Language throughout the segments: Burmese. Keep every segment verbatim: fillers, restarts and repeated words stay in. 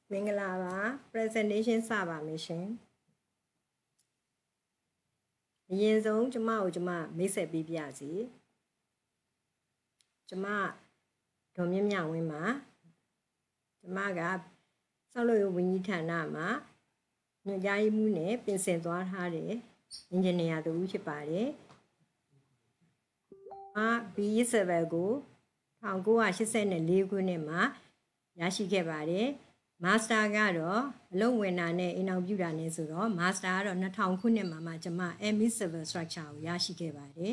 မင်္ဂလာပါ presentation စပါမယ်ရှင်အရင်ဆုံးကျမကိုကျမမိတ်ဆက်ပေးပြစီကျမဒေါ်မြင့်မြဝင်းပါကျမကဆောက်လုပ်ရေးဝန်ကြီးဌာနမှာညွှန်ကြားရေးမှူးနဲ့ပြင်ဆင်သွားထားတယ်အင်ဂျင်နီယာတူဖြစ်ပါတယ်အ ဘီ ဆယ်ဗန် ကို၁၉၈၄ခုနှစ်မှာရရှိခဲ့ပါတယ်မာစတာကတော့အလုပ်ဝင်တာနဲ့အိမ်အောင်ပြုတာနဲ့ဆိုတော့မာစတာကတော့၂၀၀၀ခုနှစ်မှာမှကျွန်မ M P C E structure ကိုရရှိခဲ့ပါတယ်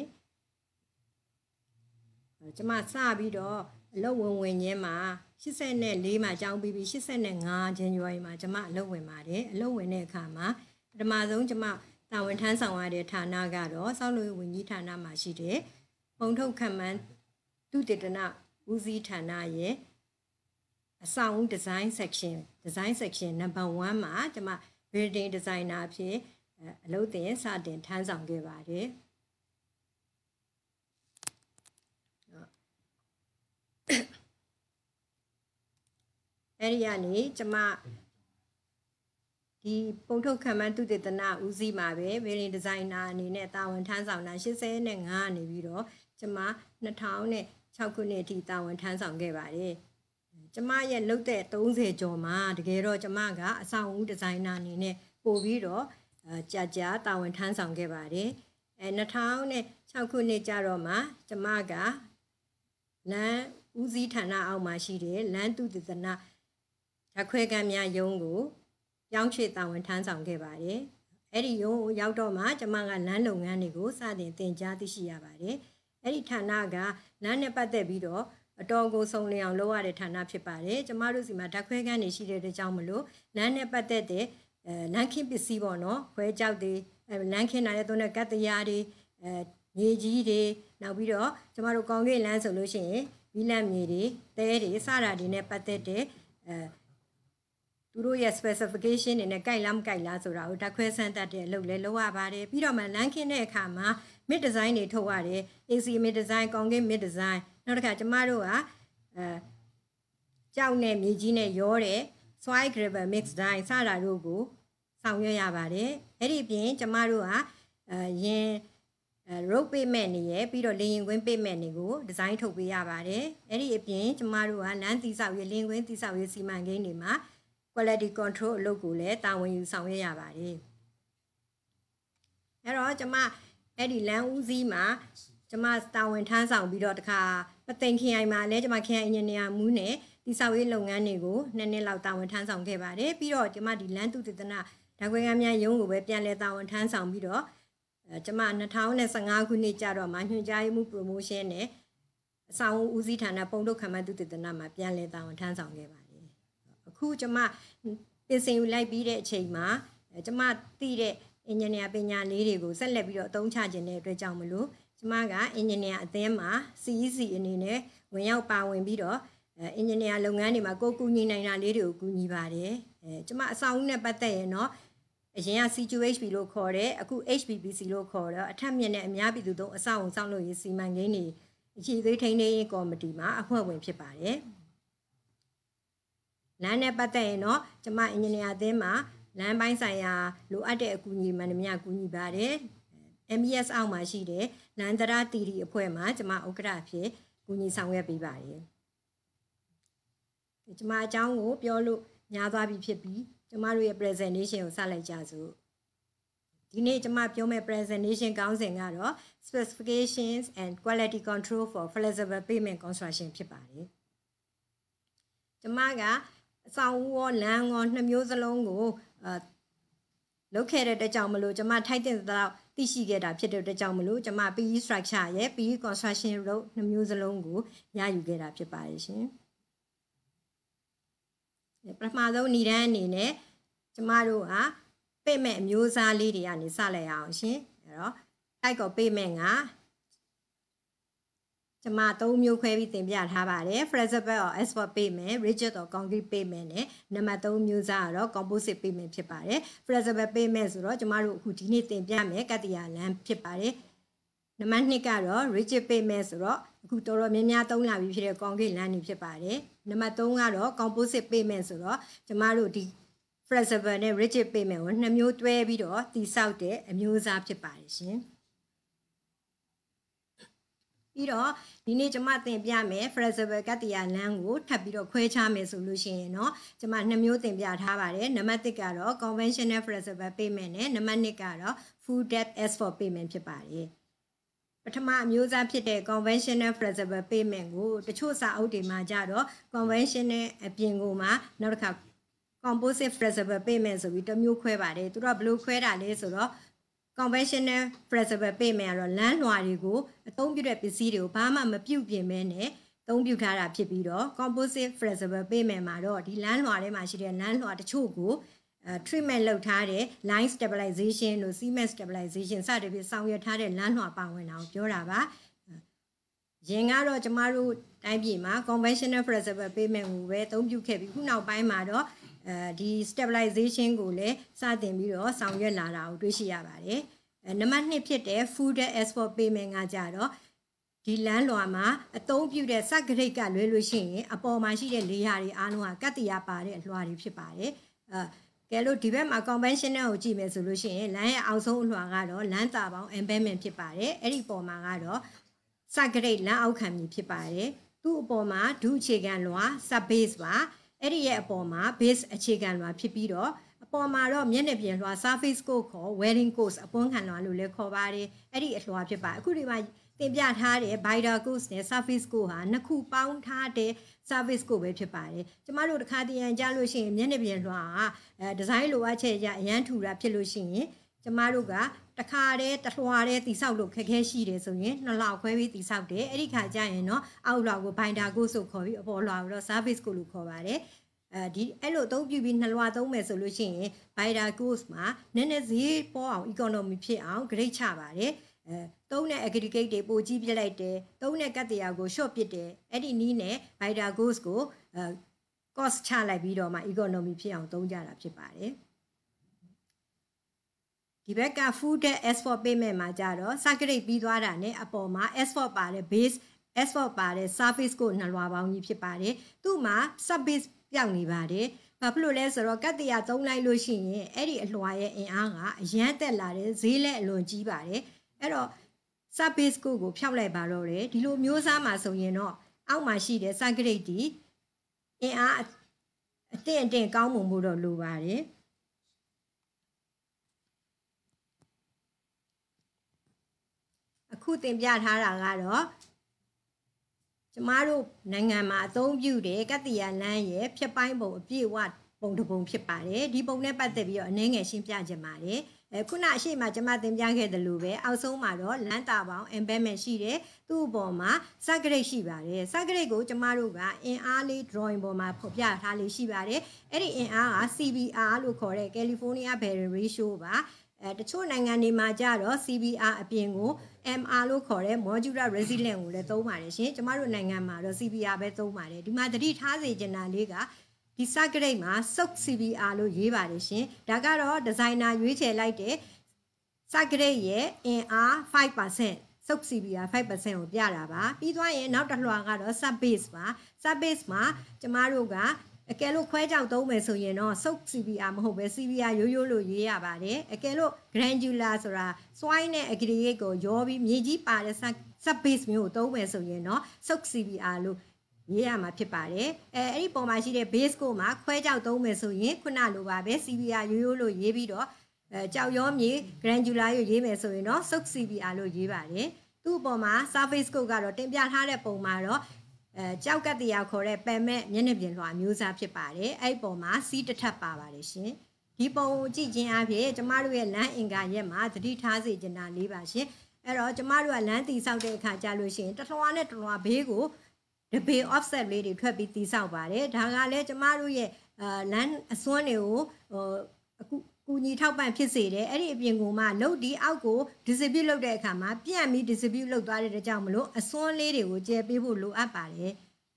ကျွန်မစပြီးတော့အလုပ်ဝင်ဝင်ချင်းမှာ၈၄မှာကျောင်းပြီးပြီး၈၅ဇန်နဝါရီမှာကျွန်မအလုပ်ဝင်ပါတယ်အလုပ်ဝင်တဲ့အခါမှာပထမဆုံးကျွန်မတာဝန်ထမ်းဆောင်ရတဲ့ဌာနကတော့ဆောက်လုပ်ရေးဝန်ကြီးဌာနမှာရှိတဲ့ပုံထုတ်ခန့်မှန်းသုတေသနဦးစီးဌာနရဲ့အဆောင် design section design section number 1မှာကျွန်မ building designer အဖြစ်အလုပ်သင်စတင်ထမ်းဆောင်ခဲ့ပါတယ်အဲ့ဒီကနေကျွန်မဒီပုံထုတ်ခန့်မှန်းသုတေသနဦးစီးမှာပဲ building designer အနေနဲ့တာဝန်ထမ်းဆောင်တာ၈၅ကနေပြီးတော့ကျွန်မ၂၀၀၆ခုနှစ်အထိတာဝန်ထမ်းဆောင်ခဲ့ပါတယ်ကျမရဲ့လုပ်တဲ့၃၀ကျော်မှာတကယ်တော့ကျမကအဆောင်အဦဒီဇိုင်နာအနေနဲ့ပို့ပြီးတော့ကြာကြာတာဝန်ထမ်းဆောင်ခဲ့ပါတယ်အဲ၂၀၀၆ခုနှစ်ကျတော့မှကျမကလမ်းဦးစီးဌာနအောက်မှာရှိတဲ့လမ်းသုတေသနဓာတ်ခွဲခန်းများရုံးကိုပြောင်းရွှေ့တာဝန်ထမ်းဆောင်ခဲ့ပါတယ်အဲ့ဒီရုံးကိုရောက်တော့မှကျမကလမ်းလုပ်ငန်းတွေကိုစတင်သင်ကြားသိရှိရပါတယ်အဲ့ဒီဌာနကလမ်းနဲ့ပတ်သက်ပြီးတော့အတော်ကိုစုံလင်အောင်လုပ်ရတဲ့ဌာနဖြစ်ပါတယ်ကျမတို့စီမှာဓာတ်ခွဲခန်းတွေရှိတဲ့အတွက်ကြောင့်မလို့လမ်းနဲ့ပတ်သက်တဲ့အဲလမ်းခင်းပစ္စည်းပေါ့နော်ခွဲကြောက်တွေအဲလမ်းခင်းတာရဲ့သုံးတဲ့ကတ်တရားတွေအဲမြေကြီးတွေနောက်ပြီးတော့ကျမတို့ကောင်းကင်လမ်းဆိုလို့ရှိရင်မီးလမ်းမြေတွေတဲတွေစတာတွေနဲ့ပတ်သက်တဲ့အဲသူတို့ရဲ့ specification တွေနဲ့ကြိုက်လားမကြိုက်လားဆိုတာကိုဓာတ်ခွဲစမ်းသပ်တဲ့အလုပ်လဲလုပ်ရပါတယ်ပြီးတော့မှလမ်းခင်းတဲ့အခါမှာ mid design တွေထုတ်ရတယ် A C mid design ကောင်းကင် mid design နောက်တစ်ခါကျမတို့ကအဲကြောက်နဲ့မြေကြီးနဲ့ရောတဲ့ soil gravel mix design စတာတို့ကိုဆောင်ရွက်ရပါတယ်အဲ့ဒီအပြင်ကျမတို့ကအဲရင် road pavement တွေရပြီးတော့လေရင်ကွင်း pavement တွေကိုဒီဇိုင်းထုတ်ပေးရပါတယ်အဲ့ဒီအပြင်ကျမတို့ကလမ်းတိဆောက်ရေးလေရင်ကွင်းတိဆောက်ရေးစီမံကိန်းတွေမှာ quality control အလုပ်ကိုလည်းတာဝန်ယူဆောင်ရွက်ရပါတယ်အဲ့တော့ကျမအဲ့ဒီလမ်းဦးစီးမှာကျမတာဝန်ထမ်းဆောင်ပြီးတော့တခါပသိမ်ခရိုင်မှာလည်းကျမခရိုင်အင်ဂျင်နီယာမူးနဲ့တိဆောက်ရေးလုပ်ငန်းတွေကိုနှစ်နှစ်လောက်တာဝန်ထမ်းဆောင်ခဲ့ပါတယ်ပြီးတော့ကျမဒီလမ်းသုတေသနဓာတ်ခွဲခန်းများရုံးကိုပဲပြန်လည်တာဝန်ထမ်းဆောင်ပြီးတော့အဲကျမ၂၀၁၅ခုနှစ်ကျတော့မှညွှန်ကြားရေးမှူး promotion နဲ့အဆောင်ဦးစီးဌာနပုံထုတ်ခန့်မှန်းသုတေသနမှာပြန်လည်တာဝန်ထမ်းဆောင်ခဲ့ပါတယ်အခုကျမပြင်ဆင်ယူလိုက်ပြီးတဲ့အချိန်မှာကျမသိတဲ့အင်ဂျင်နီယာပညာလေးတွေကိုဆက်လက်ပြီးတော့အသုံးချခြင်းတဲ့အတွက်ကြောင့်မလို့ကျမကအင်ဂျင်နီယာအသင်းမှာ C E C အနေနဲ့ဝင်ရောက်ပါဝင်ပြီးတော့အင်ဂျင်နီယာလုပ်ငန်းတွေမှာကိုကူညီနိုင်တာလေးတွေကိုကူညီပါတယ်အဲကျမအဆောင်ဦးနဲ့ပတ်သက်ရင်တော့အရင်က C Q H P လို့ခေါ်တယ်အခု H P P C လို့ခေါ်တော့အထက်မြင့်နဲ့အများပြည်သူတို့အဆောင်အုံဆောက်လုပ်ရေးစီမံကိန်းတွေအခြေသေးထိန်းသိမ်းရေးကော်မတီမှာအဖွဲ့ဝင်ဖြစ်ပါတယ်လမ်းနဲ့ပတ်သက်ရင်တော့ကျမအင်ဂျင်နီယာအသင်းမှာလမ်းပိုင်းဆိုင်ရာလိုအပ်တဲ့အကူအညီမှန်သမျှကူညီပါတယ် M E S အောက်မှာရှိတဲ့လမ်းတရားတီတီအဖွဲ့မှာကျမဥက္ကဋ္ဌအဖြစ်ကူညီဆောင်ရွက်ပေးပါတယ်ကျမအကြောင်းကိုပြောလို့ညာသွားပြီဖြစ်ပြီးကျမတို့ရဲ့ presentation ကိုစလိုက်ကြစို့ဒီနေ့ကျမပြောမယ့် presentation ခေါင်းစဉ်ကတော့ specifications and quality control for flexible pavement construction ဖြစ်ပါတယ်ကျမကအဆောင်ဦးရောလမ်းရောနှစ်မျိုးစလုံးကိုအဲလုပ်ခဲ့တဲ့အတွက်ကြောင့်မလို့ကျမထိုက်တဲ့တော့သိရှိခဲ့တာဖြစ်တဲ့အတွက်ကြောင့်မလို့ကျမ P E structure ရဲ့ P E construction road နှစ်မျိုးစလုံးကိုရယူခဲ့တာဖြစ်ပါတယ်ရှင်ပထမဆုံးဏ္ဍန်အနေနဲ့ကျမတို့ကpavementအမျိုးအစားလေးတွေကနေစလိုက်အောင်ရှင်အဲ့တော့ type of pavement ကကျမသုံးမျိုးခွဲပြီးသင်ပြထားပါတယ် flexible or asphalt pavement rigid or concrete pavement နဲ့နံပါတ်သုံးမျိုးစားကတော့ composite pavement ဖြစ်ပါတယ် flexible pavement ဆိုတော့ကျမတို့အခုဒီနေ့သင်ပြမယ်ကတ္တရာလမ်းဖြစ်ပါတယ်နံပါတ်နှစ်ကတော့ rigid pavement ဆိုတော့အခုတော်တော်များများသုံးလာပြီးဖြစ်တဲ့ concrete လမ်းတွေဖြစ်ပါတယ်နံပါတ်သုံးကတော့ composite pavement ဆိုတော့ကျမတို့ဒီ flexible နဲ့ rigid pavement ကိုနှစ်မျိုးတွဲပြီးတော့တည်ဆောက်တဲ့အမျိုးအစားဖြစ်ပါတယ်ရှင်ပြီးတော့ဒီနေ့ကျွန်မသင်ပြမယ် flexible ကတ္တရာလမ်းကိုထပ်ပြီးတော့ခွဲခြားမယ်ဆိုလို့ရှိရင်เนาะကျွန်မနှစ်မျိုးသင်ပြထားပါတယ်နံပါတ်တစ်ကတော့ conventional flexible pavement နဲ့နံပါတ်နှစ်ကတော့ full depth asphalt pavement ဖြစ်ပါတယ်ပထမအမျိုးအစားဖြစ်တဲ့ conventional flexible pavement ကိုတချို့စာအုပ်တွေမှာကြတော့ conventional အပြင်ကိုမှနောက်တစ်ခါ composite flexible pavement ဆိုပြီးတစ်မျိုးခွဲပါတယ်သူတို့ကဘယ်လိုခွဲတာလဲဆိုတော့ conventional flexible pavement ကတော့လမ်းလွှာတွေကိုအသုံးပြုတဲ့ပစ္စည်းတွေကိုဘာမှမပြုတ်ပြင်မဲနဲ့အသုံးပြုထားတာဖြစ်ပြီးတော့ composite flexible pavement မှာတော့ဒီလမ်းလွှာထဲမှာရှိတဲ့လမ်းလွှာတချို့ကိုအဲ treatment လုပ်ထားတဲ့ line stabilization တို့ cement stabilization စသဖြင့်ဆောင်ရွက်ထားတဲ့လမ်းလွှာပါဝင်တာကိုပြောတာပါရင်ကတော့ကျမတို့တိုင်းပြည်မှာ conventional flexible pavement ကိုပဲအသုံးပြုခဲ့ပြီးခုနောက်ပိုင်းမှာတော့အဲဒီ stabilization ကိုလည်းစတင်ပြီးတော့ဆောင်ရွက်လာတာကိုတွေ့ရှိရပါတယ်အဲနံပါတ်နှစ်ဖြစ်တဲ့ full depth asphalt pavement ကကြတော့ဒီလမ်းလွှာမှာအသုံးပြုတဲ့စက်ကရိတ်ကလွဲလို့ရှိရင်အပေါ်မှာရှိတဲ့လေယာတွေအားလုံးကကတ္တရာပါတဲ့လွှာတွေဖြစ်ပါတယ်အဲကဲလို့ဒီဘက်မှာ conventional ကိုကြည့်မယ်ဆိုလို့ရှိရင်လမ်းရဲ့အောက်ဆုံးအလွှာကတော့လမ်းတာပေါင်း embedment ဖြစ်ပါတယ်အဲ့ဒီပေါ်မှာကတော့စက်ကရိတ်လမ်းအောက်ခံမြေဖြစ်ပါတယ်သူ့အပေါ်မှာဒုအခြေခံလွှာ sub base ပါအဲ့ဒီရဲ့အပေါ်မှာ base အခြေခံလွှာဖြစ်ပြီးတော့အပေါ်မှာတော့မျက်နှာပြင်လွှာ surface coat ခေါ် wearing coat အပွန်းခံလွှာလို့လည်းခေါ်ပါတယ်အဲ့ဒီအလွှာဖြစ်ပါအခုဒီမှာတင်ပြထားတဲ့ binder coat နဲ့ surface coat ဟာနှစ်ခုပေါင်းထားတဲ့ surface coat ပဲဖြစ်ပါတယ်ကျမတို့တစ်ခါတည်းရန်ကြားလို့ရှိရင်မျက်နှာပြင်လွှာဟာအဲဒီဇိုင်းလိုအပ်ချက်အရအရန်ထူတာဖြစ်လို့ရှိရင်ကျမတို့ကတခါတည်းတလွှာတည်းတိဆောက်လို့ခက်ခဲရှိတယ်ဆိုရင်နှစ်လောက်ခွဲပြီးတိဆောက်တယ်အဲ့ဒီခါကျရင်တော့အောက်လွှာကို binder coat ဆိုခေါ်ပြီးအပေါ်လွှာကိုတော့ surface coat လို့ခေါ်ပါတယ်အဲဒီအဲ့လိုအသုံးပြုပြီးနှစ်လွှာသုံးမယ်ဆိုလို့ရှိရင် binder coat မှာနည်းနည်းဈေးပေါ်အောင် economy ဖြစ်အောင် grade ချပါတယ်အဲသုံးတဲ့ aggregate တွေပိုကြီးပြလိုက်တယ်သုံးတဲ့ကတ္တရာကို short ပစ်တယ်အဲ့ဒီနည်းနဲ့ binder coat ကိုအဲ cost ချလိုက်ပြီးတော့မှ economy ဖြစ်အောင်သုံးကြတာဖြစ်ပါတယ်ဒီဘက်က full depth asphalt pavement မှာကြတော့ circuit ပြီးသွားတာနဲ့အပေါ်မှာ asphalt ပါတဲ့ base asphalt ပါတဲ့ surface ကိုနှစ်လွှာပေါင်းကြီးဖြစ်ပါတယ်သူ့မှာ sub base ပြောင်းနေပါတယ်ဘာဖြစ်လို့လဲဆိုတော့ကတ္တရာသုံးလိုက်လို့ရှိရင်အဲ့ဒီအလွှာရဲ့အင်အားကအရန်တက်လာတယ်ဈေးလည်းအလွန်ကြီးပါတယ်အဲ့တော့ sub base ကိုကိုဖြောက်လိုက်ပါတော့တယ်ဒီလိုမျိုးစားမှာဆိုရင်တော့အောက်မှာရှိတဲ့ circuit ဒီအင်အားအတင့်အတင့်ကောင်းမှုမှုတော့လိုပါတယ်အခုတင်ပြထားတာကတော့ကျမတို့နိုင်ငံမှာအသုံးပြုတဲ့ကတ္တရာလမ်းရဲ့ဖြတ်ပိုင်းပုံအပြည့်အဝပုံတစ်ပုံဖြစ်ပါတယ်ဒီပုံနဲ့ပတ်သက်ပြီးတော့အနည်းငယ်ရှင်းပြခြင်းပါတယ်အဲခုနအရှိမကျမတင်ပြခဲ့တယ်လို့ပဲအောက်ဆုံးမှာတော့လမ်းတာပေါင်း embedment ရှိတယ်သူ့အပေါ်မှာ circuit ရှိပါတယ် circuit ကိုကျမတို့ကအင်အားလေး drawing ပေါ်မှာဖော်ပြထားလေးရှိပါတယ်အဲ့ဒီအင်အားက C B R လို့ခေါ်တဲ့ California Bearing Ratio ပါအဲတချို့နိုင်ငံတွေမှာကြတော့ C B R အပြင်ကို M R လို့ခေါ်တဲ့ modular resilient ကိုလည်းသုံးပါတယ်ရှင်ကျမတို့နိုင်ငံမှာတော့ C B R ပဲသုံးပါတယ်ဒီမှာသတိထားစေချင်တာလေးကဒီ circuit မှာ soak C B R လို့ရေးပါတယ်ရှင်ဒါကတော့ designer ရွေးချယ်လိုက်တဲ့ circuit ရဲ့အင်အား five percent soak C B R five percent ကိုပြတာပါပြီးသွားရင်နောက်တစ်လွှာကတော့ sub base ပါ sub base မှာကျမတို့ကအကယ်လို့ခွဲကြောက်သုံးမယ်ဆိုရင်တော့ soak C B R မဟုတ်ပဲ C B R ရိုးရိုးလို့ရေးရပါတယ်အကယ်လို့ granular ဆိုတာ soil နဲ့ aggregate ကိုရောပြီးမြေကြီးပါတဲ့ sub base မျိုးကိုသုံးမယ်ဆိုရင်တော့ soak C B R လို့ရေးရမှာဖြစ်ပါတယ်အဲအဲ့ဒီပုံမှာရှိတဲ့ base ကိုမှခွဲကြောက်သုံးမယ်ဆိုရင်ခုနလိုပါပဲ C B R ရိုးရိုးလို့ရေးပြီးတော့အဲကြောက်ရောမြေ granular ကိုရေးမယ်ဆိုရင်တော့ soak C B R လို့ရေးပါတယ်သူ့အပေါ်မှာ surface coat ကတော့တင်ပြထားတဲ့ပုံမှာတော့အဲကြောက်ကတ္တရာခေါ်တဲ့ Pavement မျက်နှာပြင်လွှာမျိုးစားဖြစ်ပါတယ်အဲ့ပုံမှာစီးတစ်ထပ်ပါပါတယ်ရှင်ဒီပုံကိုကြည့်ခြင်းအပြင်ကျမတို့ရဲ့လမ်းအင်္ဂါရက်မှာသတိထားစေချင်တာလေးပါရှင်အဲ့တော့ကျမတို့ကလမ်းတည်ဆောက်တဲ့အခါကြာလို့ရှိရင်တစ်လွှာနဲ့တစ်လွှာဘေးကိုတပေ offset လေးတွေထွက်ပြီးတည်ဆောက်ပါတယ်ဒါကလည်းကျမတို့ရဲ့အာလမ်းအစွန်းတွေကိုဟိုအခုကူညီထောက်ပံ့ဖြစ်စေတယ်အဲ့ဒီအပြင်ကိုမှလုတ်ဒီအောက်ကို distribute လုပ်တဲ့အခါမှာပြန့်ပြီး distribute လုပ်သွားတဲ့ကြောင့်မလို့အစွန်းလေးတွေကိုကျဲပေးဖို့လိုအပ်ပါတယ်ကျ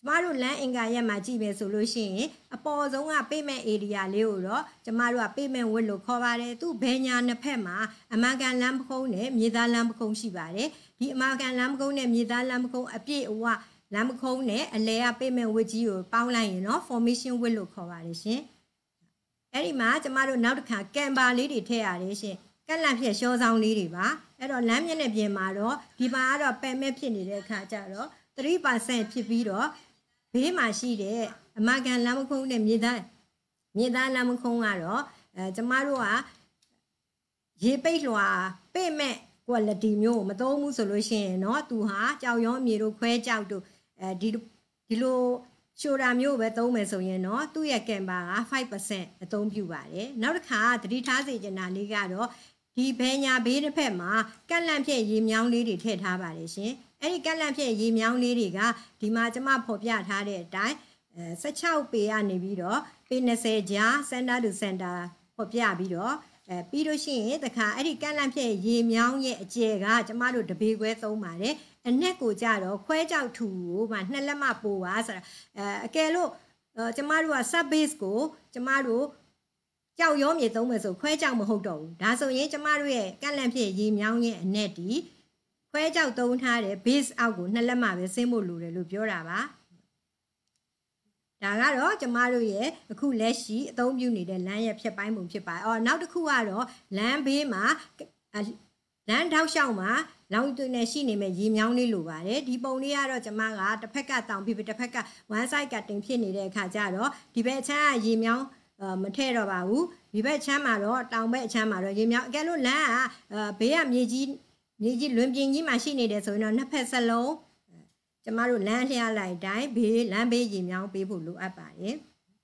ကျမတို့လမ်းအင်္ဂါရက်မှာကြည့်မယ်ဆိုလို့ရှိရင်အပေါ်ဆုံးက pavement area လေးကိုတော့ကျမတို့က pavement width လို့ခေါ်ပါတယ်သူဘယ်ညာနှစ်ဖက်မှာအမာကန်လမ်းပခုံးနဲ့မြေသားလမ်းပခုံးရှိပါတယ်ဒီအမာကန်လမ်းပခုံးနဲ့မြေသားလမ်းပခုံးအပြည့်အဝလမ်းပခုံးနဲ့အလဲက pavement width ကြီးကိုပေါင်းလိုက်ရင်တော့ formation width လို့ခေါ်ပါတယ်ရှင်အဲ့ဒီမှာကျမတို့နောက်တစ်ခါကန်ဘာလေးတွေထည့်ရတယ်ရှင်ကက်လန့်ဖြစ်ရှောဆောင်လေးတွေပါအဲ့တော့လမ်းမျက်နှာပြင်မှာတော့ဒီပါကတော့ permit ဖြစ်နေတဲ့အခါကျတော့ three percent ဖြစ်ပြီးတော့ဘေးမှာရှိတဲ့အမာကန်လမ်းမခုံးနဲ့မြေသားမြေသားလမ်းမခုံးကတော့အဲကျမတို့ကရေပိတ်လွှာပိတ်မဲ့ quality မျိုးမသုံးဘူးဆိုလို့ရှိရင်เนาะသူဟာကြောက်ရောမြေတို့ခွဲကြောက်တို့အဲဒီဒီလိုရှိုတာမျိုးပဲသုံးမယ်ဆိုရင်เนาะသူ့ရဲ့ကင်ဘာက five percent အသုံးပြုပါတယ်နောက်တစ်ခါသတိထားစေချင်တာလေးကတော့ဒီဘဲညာဘေးတစ်ဖက်မှာကက်လန့်ဖြစ်ရေမြောင်းလေးတွေထည့်ထားပါတယ်ရှင်အဲ့ဒီကက်လန့်ဖြစ်ရေမြောင်းလေးတွေကဒီမှာကျမဖော်ပြထားတဲ့အတိုင်းအဲsixteenပေကနေပြီးတော့ပေtwentyကြား center to center ဖော်ပြပြီးတော့အဲပြီးလို့ရှိရင်တခါအဲ့ဒီကက်လန့်ဖြစ်ရေမြောင်းရဲ့အကျယ်ကကျမတို့တပေခွဲသုံးပါတယ်အနက်ကိုကြတော့ခွဲကြောက်ထူကိုမှနှစ်လက်မပိုပါဆိုတာအဲအကယ်လို့ကျမတို့က sub base ကိုကျမတို့ကြောက်ရောမြေသုံးမယ်ဆိုခွဲကြောက်မဟုတ်တော့ဘူးဒါဆိုရင်ကျမတို့ရဲ့ကက်လန့်ဖြစ်ရေမြောင်းရဲ့အနက်ဒီခွဲကြောက်သုံးထားတဲ့ base အောက်ကိုနှစ်လက်မပဲဆင်းဖို့လိုတယ်လို့ပြောတာပါဒါကတော့ကျမတို့ရဲ့အခုလက်ရှိအသုံးပြုနေတဲ့လမ်းရဲ့ဖြတ်ပိုင်းပုံဖြစ်ပါတယ်အော်နောက်တစ်ခုကတော့လမ်းဘေးမှာလမ်းထောက်လျှောက်မှာလောင်တွင်နဲ့ရှိနေမဲ့ရေမြောင်းလေးလိုပါတယ်ဒီပုံလေးကတော့ကျမကတစ်ဖက်ကတောင်ဖြစ်ပြီးတစ်ဖက်က one side cutting ဖြစ်နေတဲ့အခါကျတော့ဒီဘက်အချမ်းကရေမြောင်းမထည့်တော့ပါဘူးဒီဘက်ချမ်းမှာတော့တောင်ဘက်အချမ်းမှာတော့ရေမြောင်းအကယ်လို့လမ်းကဘေးကမြေကြီးမြေကြီးလွင်ပြင်ကြီးမှာရှိနေတယ်ဆိုရင်တော့နှစ်ဖက်စလုံးကျမတို့လမ်းလျှလိုက်တိုင်းဘေးလမ်းဘေးရေမြောင်းပေးဖို့လိုအပ်ပါတယ်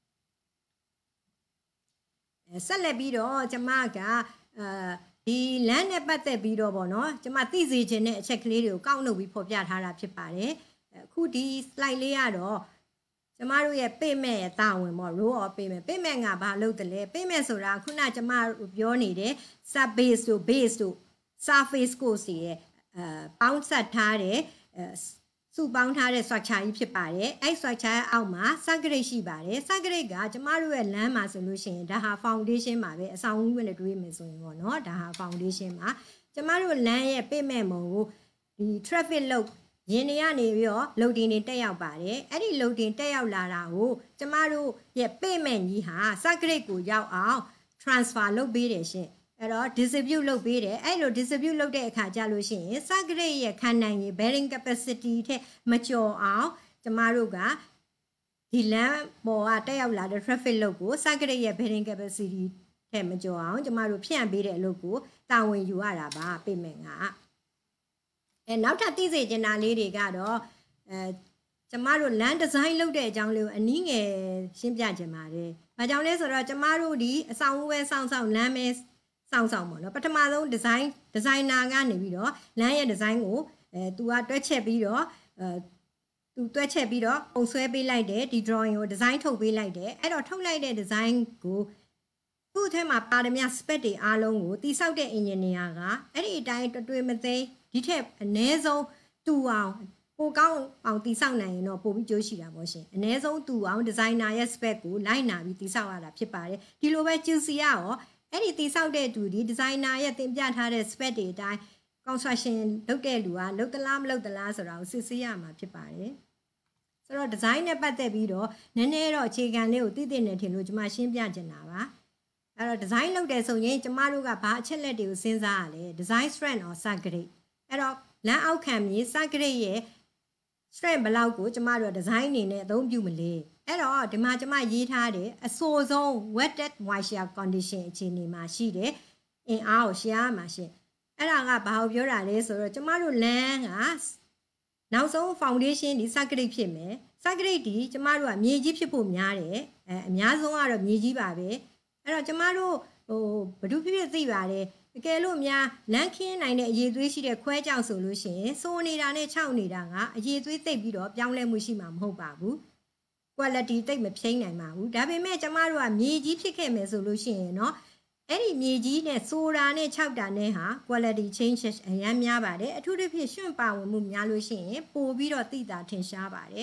ဆက်လက်ပြီးတော့ကျမကအဲဒီလမ်းနဲ့ပတ်သက်ပြီးတော့ဗောနော်ကျမသိစေခြင်းတဲ့အချက်ကလေးတွေကိုကောက်နှုတ်ပြီးဖော်ပြထားတာဖြစ်ပါတယ်အခုဒီ slide လေးကတော့ကျမတို့ရဲ့ pavement ရဲ့တာဝန်ပေါ့ row of pavement pavement ကဘာလုပ်တယ်လဲ pavement ဆိုတာခုနကျမပြောနေတဲ့ sub base တို့ base တို့ surface ကိုစီရဲ့အဲပေါင်းဆက်ထားတဲ့စုပေါင်းထားတဲ့ structure ကြီးဖြစ်ပါတယ်အဲ့ structure ရဲ့အောက်မှာ circuit ရှိပါတယ် circuit ကကျမတို့ရဲ့လမ်းမှာဆိုလို့ရှိရင်ဒါဟာ foundation မှာပဲအဆောင်အဦနဲ့တွေးမယ်ဆိုရင်ပေါ့နော်ဒါဟာ foundation မှာကျမတို့လမ်းရဲ့ pavement မုံကိုဒီ traffic လို့ရင်းနေရနေပြီးတော့ loading တွေတက်ရောက်ပါတယ်အဲ့ဒီ loading တက်ရောက်လာတာကိုကျမတို့ရဲ့ pavement ကြီးဟာ circuit ကိုရောက်အောင် transfer လုပ်ပေးတယ်ရှင်အဲ့တော့ distribute လုပ်ပေးတယ်အဲ့လို distribute လုပ်တဲ့အခါကျလို့ရှိရင် circuit ရဲ့ခံနိုင်ရည် bearing capacity ထက်မကျော်အောင်ကျမတို့ကဒီလမ်းပေါ်ကတက်ရောက်လာတဲ့ traffic လို့ကို circuit ရဲ့ bearing capacity ထက်မကျော်အောင်ကျမတို့ဖြန့်ပေးတဲ့အလုပ်ကိုတာဝန်ယူရတာပါ pavement ကအဲနောက်ထပ်သိစေချင်တာလေးတွေကတော့အဲကျမတို့ land design လုပ်တဲ့အကြောင်းလေးကိုအနည်းငယ်ရှင်းပြချင်ပါတယ်။ဘာကြောင့်လဲဆိုတော့ကျမတို့ဒီအဆောင်အဝဲစောင့်ဆောင်လမ်းမဲစောင့်ဆောင်ပေါ့နော်ပထမဆုံး design designer ကနေပြီးတော့လမ်းရဲ့ design ကိုအဲသူကတွဲချက်ပြီးတော့အဲသူတွဲချက်ပြီးတော့ပုံဆွဲပေးလိုက်တယ်ဒီ drawing ကို design ထုတ်ပေးလိုက်တယ်အဲ့တော့ထုတ်လိုက်တဲ့ design ကိုသူ့အထက်မှာပါရမ spec တွေအားလုံးကိုတိစောက်တဲ့ engineer ကအဲ့ဒီအတိုင်းတွေ့မသိဒီထက်အနည်းဆုံးတူအောင်ပိုကောင်းအောင်တိစောက်နိုင်ရင်တော့ပိုပြီးကြိုးရှိတာပေါ့ရှင်အနည်းဆုံးတူအောင် designer ရဲ့ spec ကိုလိုက်နာပြီးတိစောက်ရတာဖြစ်ပါတယ်ဒီလိုပဲ Q C ရရောအဲ့ဒီတိစောက်တဲ့သူဒီ designer ရဲ့တင်ပြထားတဲ့ spec တွေအတိုင်း construction လုပ်တဲ့လူကလုပ်သလားမလုပ်သလားဆိုတာကိုစစ်ဆေးရမှာဖြစ်ပါတယ်ဆိုတော့ design နဲ့ပတ်သက်ပြီးတော့နည်းနည်းတော့အခြေခံလေးကိုသိသိနေထင်လို့ကျွန်မရှင်းပြချင်တာပါအဲ့တော့ design လုပ်တယ်ဆိုရင်ကျမတို့ကဘာအချက်လက်တွေကိုစဉ်းစားရလဲ design strength or circuit အဲ့တော့လမ်းအောက်ခံမြေ circuit ရဲ့ strength ဘယ်လောက်ကိုကျမတို့ design အနေနဲ့အသုံးပြုမလဲအဲ့တော့ဒီမှာကျမရေးထားတယ်အဆိုးဆုံး wetted moisture condition အခြေအနေမှာရှိတယ်အင်အားကိုရှားမှာရှင်အဲ့ဒါကဘာကိုပြောတာလဲဆိုတော့ကျမတို့လမ်းကနောက်ဆုံး foundation ဒီ circuit ဖြစ်မယ် circuit ဒီကျမတို့ကမြေကြီးဖြစ်ဖို့များတယ်အဲအများဆုံးကတော့မြေကြီးပါပဲအဲ့တော့ကျမတို့ဟိုဘဒုဖြစ်ဖြစ်သိပါတယ်တကယ်လို့များလမ်းခင်းနိုင်တဲ့အရေးသွေးရှိတဲ့ခွဲကြောင်ဆိုလို့ရှိရင်စိုးနေတာနဲ့ခြောက်နေတာကအရေးသွေးသိပ်ပြီးတော့ပြောင်းလဲမှုရှိမှာမဟုတ်ပါဘူး quality သိပ်မဖြိမ့်နိုင်ပါဘူးဒါပေမဲ့ကျမတို့ကမြေကြီးဖြစ်ခဲ့မယ်ဆိုလို့ရှိရင်เนาะအဲ့ဒီမြေကြီးနဲ့ဆိုတာနဲ့ခြောက်တာနဲ့ဟာ quality change အများများပါတယ်အထူးသဖြင့်ရှင်ပါဝင်မှုများလို့ရှိရင်ပို့ပြီးတော့သိတာထင်ရှားပါတယ်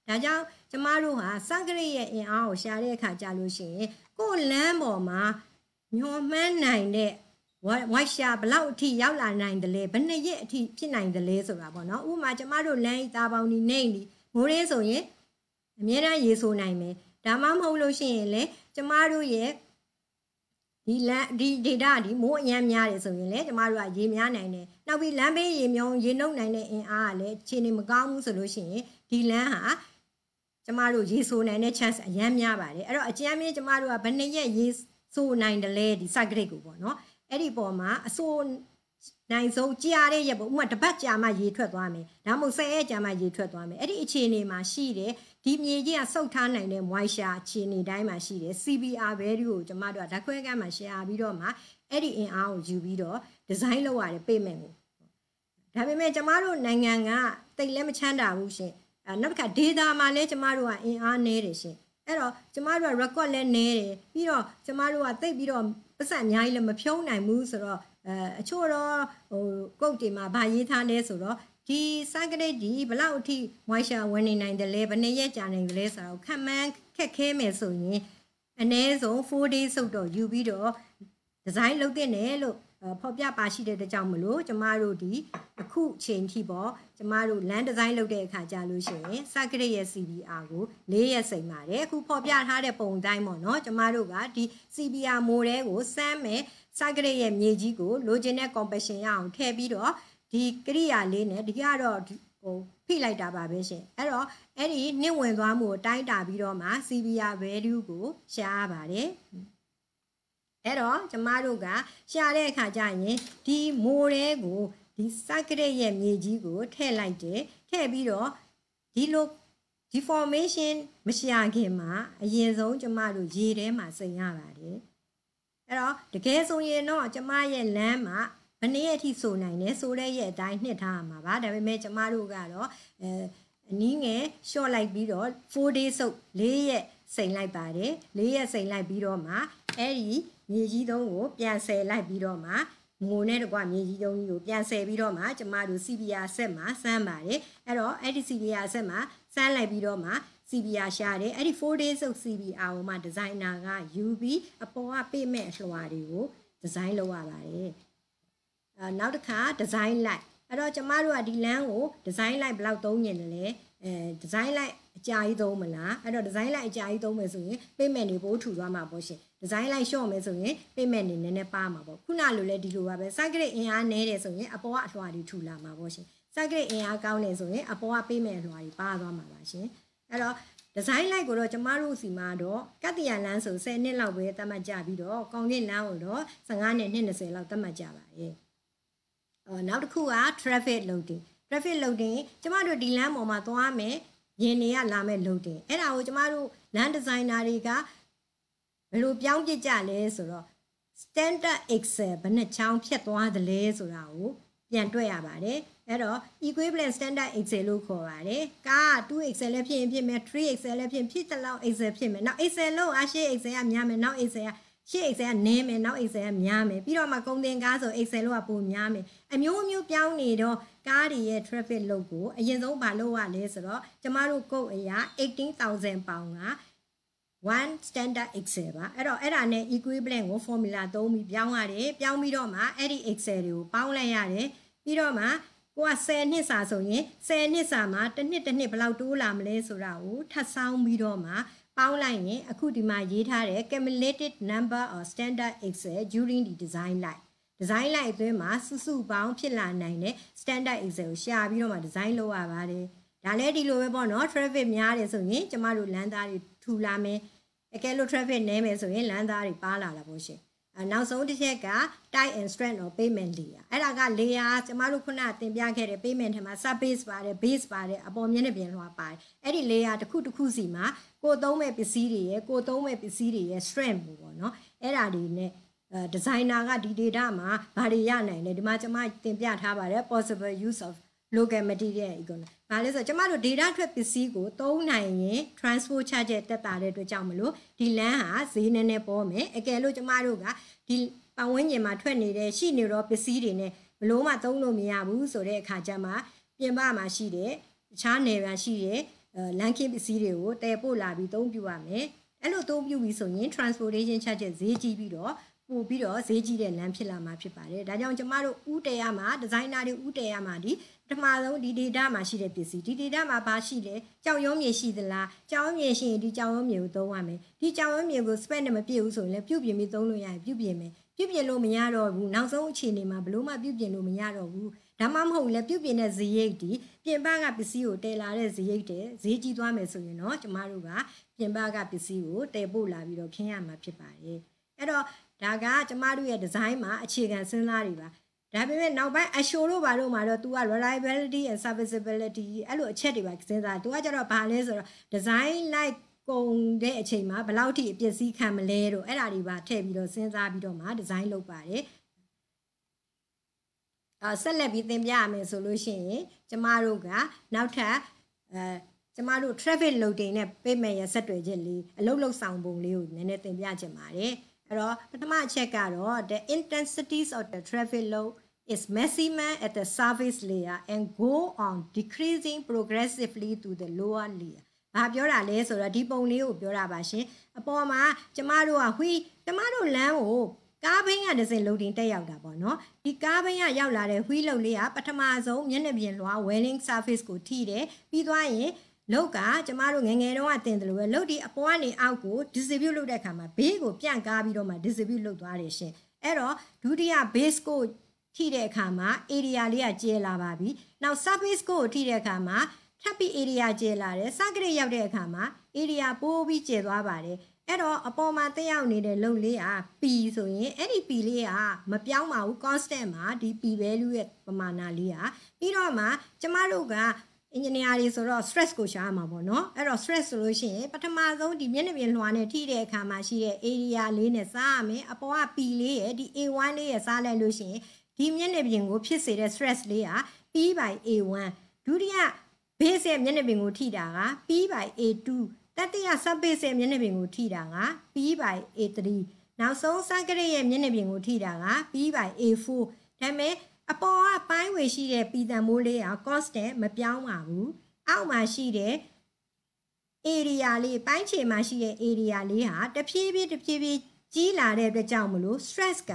ဒါကြောင့်ကျမတို့ဟာစကရိရဲ့အင်အားကိုရှာတဲ့အခါကြာလို့ရှိရင်ကိုယ်လမ်းပေါ်မှာမျောမှန်းနိုင်တဲ့ဝိုက်ရှာဘလောက်အထိရောက်လာနိုင်တယ်လဲဘယ်နှစ်ရက်အထိဖြစ်နိုင်တယ်လဲဆိုတာပေါ့နော်ဥပမာကျမတို့လမ်းဤသားပေါင်းဒီနေဒီမိုးရင်းဆိုရင်အများအားရေဆိုနိုင်မယ်ဒါမှမဟုတ်လို့ရှိရင်လေကျမတို့ရဲ့ဒီလမ်းဒီ data ဒီမိုးအများများတယ်ဆိုရင်လေကျမတို့ကရေများနိုင်တယ်နောက်ပြီးလမ်းဘေးရေမြုံရေနှုတ်နိုင်တဲ့အင်အားကလည်းခြေနေမကောင်းဘူးဆိုလို့ရှိရင်ဒီလမ်းဟာကျမတို့ရေဆိုနိုင်တဲ့ chance အများများပါတယ်အဲ့တော့အကြမ်းမြင့်ကျမတို့ကဘယ်နှစ်ရက်ရေဆိုနိုင်တယ်လဲဒီ cycle ကိုပေါ့နော်အဲ့ဒီပေါ်မှာအဆိုနိုင်ဆုံးကြာတဲ့ရက်ပေါ့ဥပမာတစ်ပတ်ကြာမှရေထွက်သွားမယ်ဒါမှမဟုတ်ဆယ်ရက်ကြာမှရေထွက်သွားမယ်အဲ့ဒီအခြေအနေမှာရှိတယ်ဒီမြေကြီးကစုပ်ထားနိုင်တဲ့ moisture အခြေအနေတိုင်းမှာရှိတယ် C B R value ကိုကျမတို့ကဓာတ်ခွဲခန်းမှာshareပြီးတော့မှအဲ့ဒီအင်အားကိုယူပြီးတော့ design လုပ်ရတယ် pavement ကိုဒါပေမဲ့ကျမတို့နိုင်ငံကတိတ်လည်းမချမ်းသာဘူးရှင်အဲနောက်တစ်ခါ data မှာလည်းကျမတို့ကအင်အားနည်းတယ်ရှင်အဲ့တော့ကျမတို့က record လည်းနည်းတယ်ပြီးတော့ကျမတို့ကတိတ်ပြီးတော့ပတ်စံအများကြီးလည်းမဖြုံးနိုင်ဘူးဆိုတော့အဲအချို့တော့ဟိုကုတ်တွေမှာဗာရေးထားလဲဆိုတော့ဒီစကရိတ်ဒီဘလောက်အထိ moisture ဝင်နေနိုင်တယ်လဲဘယ်နှစ်ရက်ကြာနိုင်တယ်လဲဆိုတော့ခံမှန်းခက်ခဲမယ်ဆိုရင်အနည်းဆုံးfour days စုတ်တော့ယူပြီးတော့ design လုပ်တဲ့နယ်လို့ဖော်ပြပါရှိတဲ့တကြောင်မလို့ကျမတို့ဒီအခုချိန်ထိပေါ့ကျမတို့ land design လုပ်တဲ့အခါကြာလို့ရှိရင်စကရိတ်ရဲ့ C B R ကိုfourရက်စိန်ပါတယ်အခုဖော်ပြထားတဲ့ပုံတိုင်းပေါ့နော်ကျမတို့ကဒီ C B R မိုးတဲကိုစမ်းမယ်စကရိတ်ရဲ့မြေကြီးကိုလိုချင်တဲ့ compaction ရအောင်ထည့်ပြီးတော့ဒီကရိယာလေးနဲ့ဒီကတော့ဟိုဖိလိုက်တာပါပဲရှင်အဲ့တော့အဲ့ဒီနှင့်ဝင်သွားမှုကိုတိုင်းတာပြီးတော့မှ C B R value ကိုရှားပါတယ်အဲ့တော့ကျမတို့ကရှာတဲ့အခါကျရင်ဒီမိုးတဲကိုဒီစကရိတ်ရဲ့မြေကြီးကိုထည့်လိုက်တယ်ထည့်ပြီးတော့ဒီလို deformation မရှာခင်မှာအရင်ဆုံးကျမတို့ရေထဲမှာစိန်ရပါတယ်အဲ့တော့တကယ်ဆိုရင်တော့ကျမရဲ့လမ်းမှာဘယ်နည်းအထိဆိုနိုင်လဲဆိုတဲ့ရဲ့အတိုင်းနှစ်ထားမှာပါဒါပေမဲ့ကျမတို့ကတော့အဲအနည်းငယ် short လိုက်ပြီးတော့four days စုပ်fourရက်စိန်လိုက်ပါတယ်fourရက်စိန်လိုက်ပြီးတော့မှအဲ့ဒီမြေကြီးသုံးကိုပြန်ဆယ်လိုက်ပြီးတော့မှငိုနဲ့တကွမြေကြီးသုံးကြီးကိုပြန်ဆယ်ပြီးတော့မှကျမတို့ C B R ဆက်မှာစမ်းပါတယ်အဲ့တော့အဲ့ဒီ C B R ဆက်မှာစမ်းလိုက်ပြီးတော့မှ C B R ရှာတယ်အဲ့ဒီfour days စုပ် C B R ကိုမှဒီဇိုင်နာကယူပြီးအပေါ်ကပေးမဲ့အလွှာတွေကိုဒီဇိုင်းလုပ်ရပါတယ်အဲနောက်တစ်ခါဒီဇိုင်းလိုက်အဲ့တော့ကျမတို့ကဒီလမ်းကိုဒီဇိုင်းလိုက်ဘယ်လောက်သုံးညင်လဲအဲဒီဇိုင်းလိုက်အကြာကြီးသုံးမလားအဲ့တော့ဒီဇိုင်းလိုက်အကြာကြီးသုံးမယ်ဆိုရင် payment တွေပို့ထူသွားမှာပေါ့ရှင်ဒီဇိုင်းလိုက်ရှော့မယ်ဆိုရင် payment တွေနည်းနည်းပါမှာပေါ့ခုနလိုလဲဒီလိုပါပဲစကရိတ်အင်အားနည်းတယ်ဆိုရင်အပေါ်ကအလွှာတွေထူလာမှာပေါ့ရှင်စကရိတ်အင်အားကောင်းတယ်ဆိုရင်အပေါ်က payment အလွှာတွေပါသွားမှာပါရှင်အဲ့တော့ဒီဇိုင်းလိုက်ကိုတော့ကျမတို့စီမှာတော့ကတ္တရာလမ်းဆိုtenနှစ်လောက်ပဲသတ်မှတ်ကြပြီးတော့ကောင်းကင်လမ်းကိုတော့fifteenနှစ်twentyလောက်သတ်မှတ်ကြပါတယ်အော်နောက်တစ်ခုက traffic loading traffic loading ကျမတို့ဒီလမ်းပေါ်မှာသွားမယ်ရင်တွေကလာမဲ့ loading အဲ့ဒါကိုကျမတို့ land designer တွေကဘယ်လိုပြောင်းပြစ်ကြလဲဆိုတော့ standard excel ဘယ်နှချောင်းဖြတ်သွားသလဲဆိုတာကိုပြန်တွေ့ရပါတယ်အဲ့တော့ equivalent standard excel လို့ခေါ်ပါတယ်ကားtwo excel လည်းဖြစ်ရင်ဖြစ်မယ် three excel လည်းဖြစ်ဖြစ်တဲ့လောက် excel ဖြစ်မယ်နောက် excel လို့အရှိ excel ကများမယ်နောက် excel ကရှေ့ excel ကနည်းမယ်နောက် excel ကများမယ်ပြီးတော့မှကုန်တင်ကားဆို excel လို့ကပိုများမယ်အမျိုးမျိုးပြောင်းနေတော့ကားတွေရဲ့ traffic load ကိုအရင်ဆုံးဘာလုပ်ရလဲဆိုတော့ကျမတို့ code အရာeighteen thousand ပေါင်ကone standard excel ပါအဲ့တော့အဲ့ဒါနဲ့ equivalent ကို formula သုံးပြီးပြောင်းရတယ်ပြောင်းပြီးတော့မှအဲ့ဒီ excel တွေကိုပေါင်းလိုက်ရတယ်ပြီးတော့မှကိုကtenနှစ်စာဆိုရင်tenနှစ်စာမှာတစ်နှစ်တစ်နှစ်ဘယ်လောက်တိုးလာမလဲဆိုတာကိုထပ်ဆောင်းပြီးတော့မှပေါင်းလိုက်ရင်အခုဒီမှာရေးထားတဲ့ cumulative number of standard excel during the design life design life အတွင်းမှာစုစုပေါင်းဖြစ်လာနိုင်တဲ့ standard excel ကိုရှာပြီးတော့မှ design လုပ်ရပါတယ်ဒါလည်းဒီလိုပဲပေါ့နော် traffic များတယ်ဆိုရင်ကျမတို့လမ်းသားတွေထူလာမယ်အကယ်လို့ traffic နည်းမယ်ဆိုရင်လမ်းသားတွေပါလာလာပေါ့ရှင်နောက်ဆုံးတစ်ချက်က type and strength of payment layer အဲ့ဒါက layer ကျမတို့ခုနတင်ပြခဲ့တဲ့ payment ထဲမှာ sub base ပါတယ် base ပါတယ်အပေါ်မျက်နှာပြင်လွှာပါတယ်အဲ့ဒီ layer တစ်ခုတစ်ခုစီမှာကိုသုံးမဲ့ပစ္စည်းတွေရဲ့ကိုသုံးမဲ့ပစ္စည်းတွေရဲ့ strength ပေါ့နော်အဲ့ဒါတွေနဲ့အဲ designer ကဒီ data မှာဘာတွေရနိုင်လဲဒီမှာကျမတင်ပြထားပါတယ် possible use of local material economy ဘာလဲဆိုတော့ကျမတို့ data ထွက်ပစ္စည်းကိုသုံးနိုင်ရင် transport charge တက်တာတဲ့အတွက်ကြောင့်မလို့ဒီလမ်းဟာဈေးနည်းနည်းပေါ်မယ်အကယ်လို့ကျမတို့ကဒီပတ်ဝန်းကျင်မှာထွက်နေတဲ့ရှိနေတော့ပစ္စည်းတွေနဲ့ဘလို့မှသုံးလို့မရဘူးဆိုတဲ့အခါကျမှပြင်ပမှာရှိတဲ့တခြားနယ်မှာရှိတဲ့လမ်းခင်းပစ္စည်းတွေကိုတည်ပို့လာပြီးသုံးပြရမယ်အဲ့လိုသုံးပြပြီးဆိုရင် transportation charges ဈေးကြီးပြီးတော့ပို့ပြီးတော့ဈေးကြီးတဲ့လမ်းဖြစ်လာမှာဖြစ်ပါတယ်ဒါကြောင့်ကျမတို့ဥတည်ရမှာဒီဇိုင်နာတွေဥတည်ရမှာဒီပထမဆုံးဒီ data မှာရှိတဲ့ပစ္စည်းဒီ data မှာဘာရှိလဲကြောင်ရုံးမြေရှိသလားကြောင်ရုံးမြေရှိရင်ဒီကြောင်ရုံးမြေကိုသုံးရမယ်ဒီကြောင်ရုံးမြေကို spec နဲ့မပြည့်ဘူးဆိုရင်လည်းပြုပြင်ပြီးသုံးလို့ရရင်ပြုပြင်မယ်ပြုပြင်လို့မရတော့ဘူးနောက်ဆုံးအခြေအနေမှာဘလို့မှပြုပြင်လို့မရတော့ဘူးဒါမှမဟုတ်လည်းပြုပြင်တဲ့ဈေးရိတ်ဒီပြင်ပကပစ္စည်းကိုတည်လာတဲ့ဈေးရိတ်တဲ့ဈေးကြီးသွားမယ်ဆိုရင်တော့ကျမတို့ကပြင်ပကပစ္စည်းကိုတည်ပို့လာပြီးတော့ခင်းရမှာဖြစ်ပါတယ်အဲ့တော့ဒါကကျမတို့ရဲ့ design မှာအခြေခံစဉ်းစားတွေပါဒါပေမဲ့နောက်ပိုင်း assure လို့ပါတော့မှာတော့ तू က reliability and serviceability အဲ့လိုအချက်တွေပါစဉ်းစား तू ကကျတော့ဘာလဲဆိုတော့ design like ကုန်တဲ့အချိန်မှာဘယ်လောက်ထိအပစ္စည်းခံမလဲတော့အဲ့ဒါတွေပါထည့်ပြီးတော့စဉ်းစားပြီးတော့မှ design လုပ်ပါတယ်အဲဆက်လက်ပြီးသင်ပြရမယ်ဆိုလို့ရှိရင်ကျမတို့ကနောက်ထပ်အဲကျမတို့ traffic loading နဲ့ payment ရဲ့ဆက်တွယ်ချက်လေးအလုပ်လုပ်ဆောင်ပုံလေးကိုနည်းနည်းသင်ပြချင်ပါတယ်အဲ့တော့ပထမအချက်ကတော့ the intensities of the traffic load is maximum at the surface layer and go on decreasing progressively to the lower layer ဘာပြောတာလဲဆိုတော့ဒီပုံလေးကိုပြောတာပါရှင်အပေါ်မှာကျမတို့ကဝီကျမတို့လမ်းကိုကားဘင်းကတစ်စင် loading တက်ရောက်တာပေါ့နော်ဒီကားဘင်းကရောက်လာတဲ့ဝီးလုံးလေးကပထမဆုံးမျက်နှာပြင်လွှာ welding surface ကိုထိတယ်ပြီးသွားရင်လောက်ကကျမတို့ငငယ်တုန်းကတင်တယ်လို့ပဲလောက်ဒီအပေါ်ကနေအောက်ကို distribute လုပ်တဲ့အခါမှာဘေးကိုပြန့်ကားပြီးတော့မှ distribute လုပ်သွားတယ်ရှင်အဲ့တော့ဒုတိယ base ကိုထိတဲ့အခါမှာ area လေးကကျဲလာပါပြီနောက် surface ကိုထိတဲ့အခါမှာထပ်ပြီး area ကျဲလာတယ်စကရိတ်ရောက်တဲ့အခါမှာ area ပိုးပြီးကျဲသွားပါတယ်အဲ့တော့အပေါ်မှာတက်ရောက်နေတဲ့လုံလေးက P ဆိုရင်အဲ့ဒီ P လေးကမပြောင်းပါဘူး constant မှာဒီ P value ရဲ့ပမာဏလေးကပြီးတော့မှကျမတို့က engineer တွေဆိုတော့ stress ကိုရှာရမှာပေါ့နော်အဲ့တော့ stress ဆိုလို့ရှိရင်ပထမဆုံးဒီမျက်နှာပြင်လွှာနဲ့ထိတဲ့အခါမှာရှိတဲ့ area လေးနဲ့စားရမယ်အပေါ်က P လေးရဲ့ဒီ A one လေးရဲ့စားလိုက်လို့ရှိရင်ဒီမျက်နှာပြင်ကိုဖြစ်စေတဲ့ stress လေးက P by A one ဒုတိယ base ရဲ့မျက်နှာပြင်ကိုထိတာက P by A two တတိယ subbase ရဲ့မျက်နှာပြင်ကိုထိတာက P by A three နောက်ဆုံးစကရိတ်ရဲ့မျက်နှာပြင်ကိုထိတာက P by A four ဒါပေမဲ့အပေါ်ကပိုင်းဝေရှိတဲ့ P တန်မိုးလေးက constant မပြောင်းပါဘူးအောက်မှာရှိတဲ့ area လေးပိုင်းခြေမှာရှိတဲ့ area လေးဟာတဖြည်းဖြည်းတဖြည်းဖြည်းကြီးလာတဲ့အတွက်ကြောင့်မလို့ stress က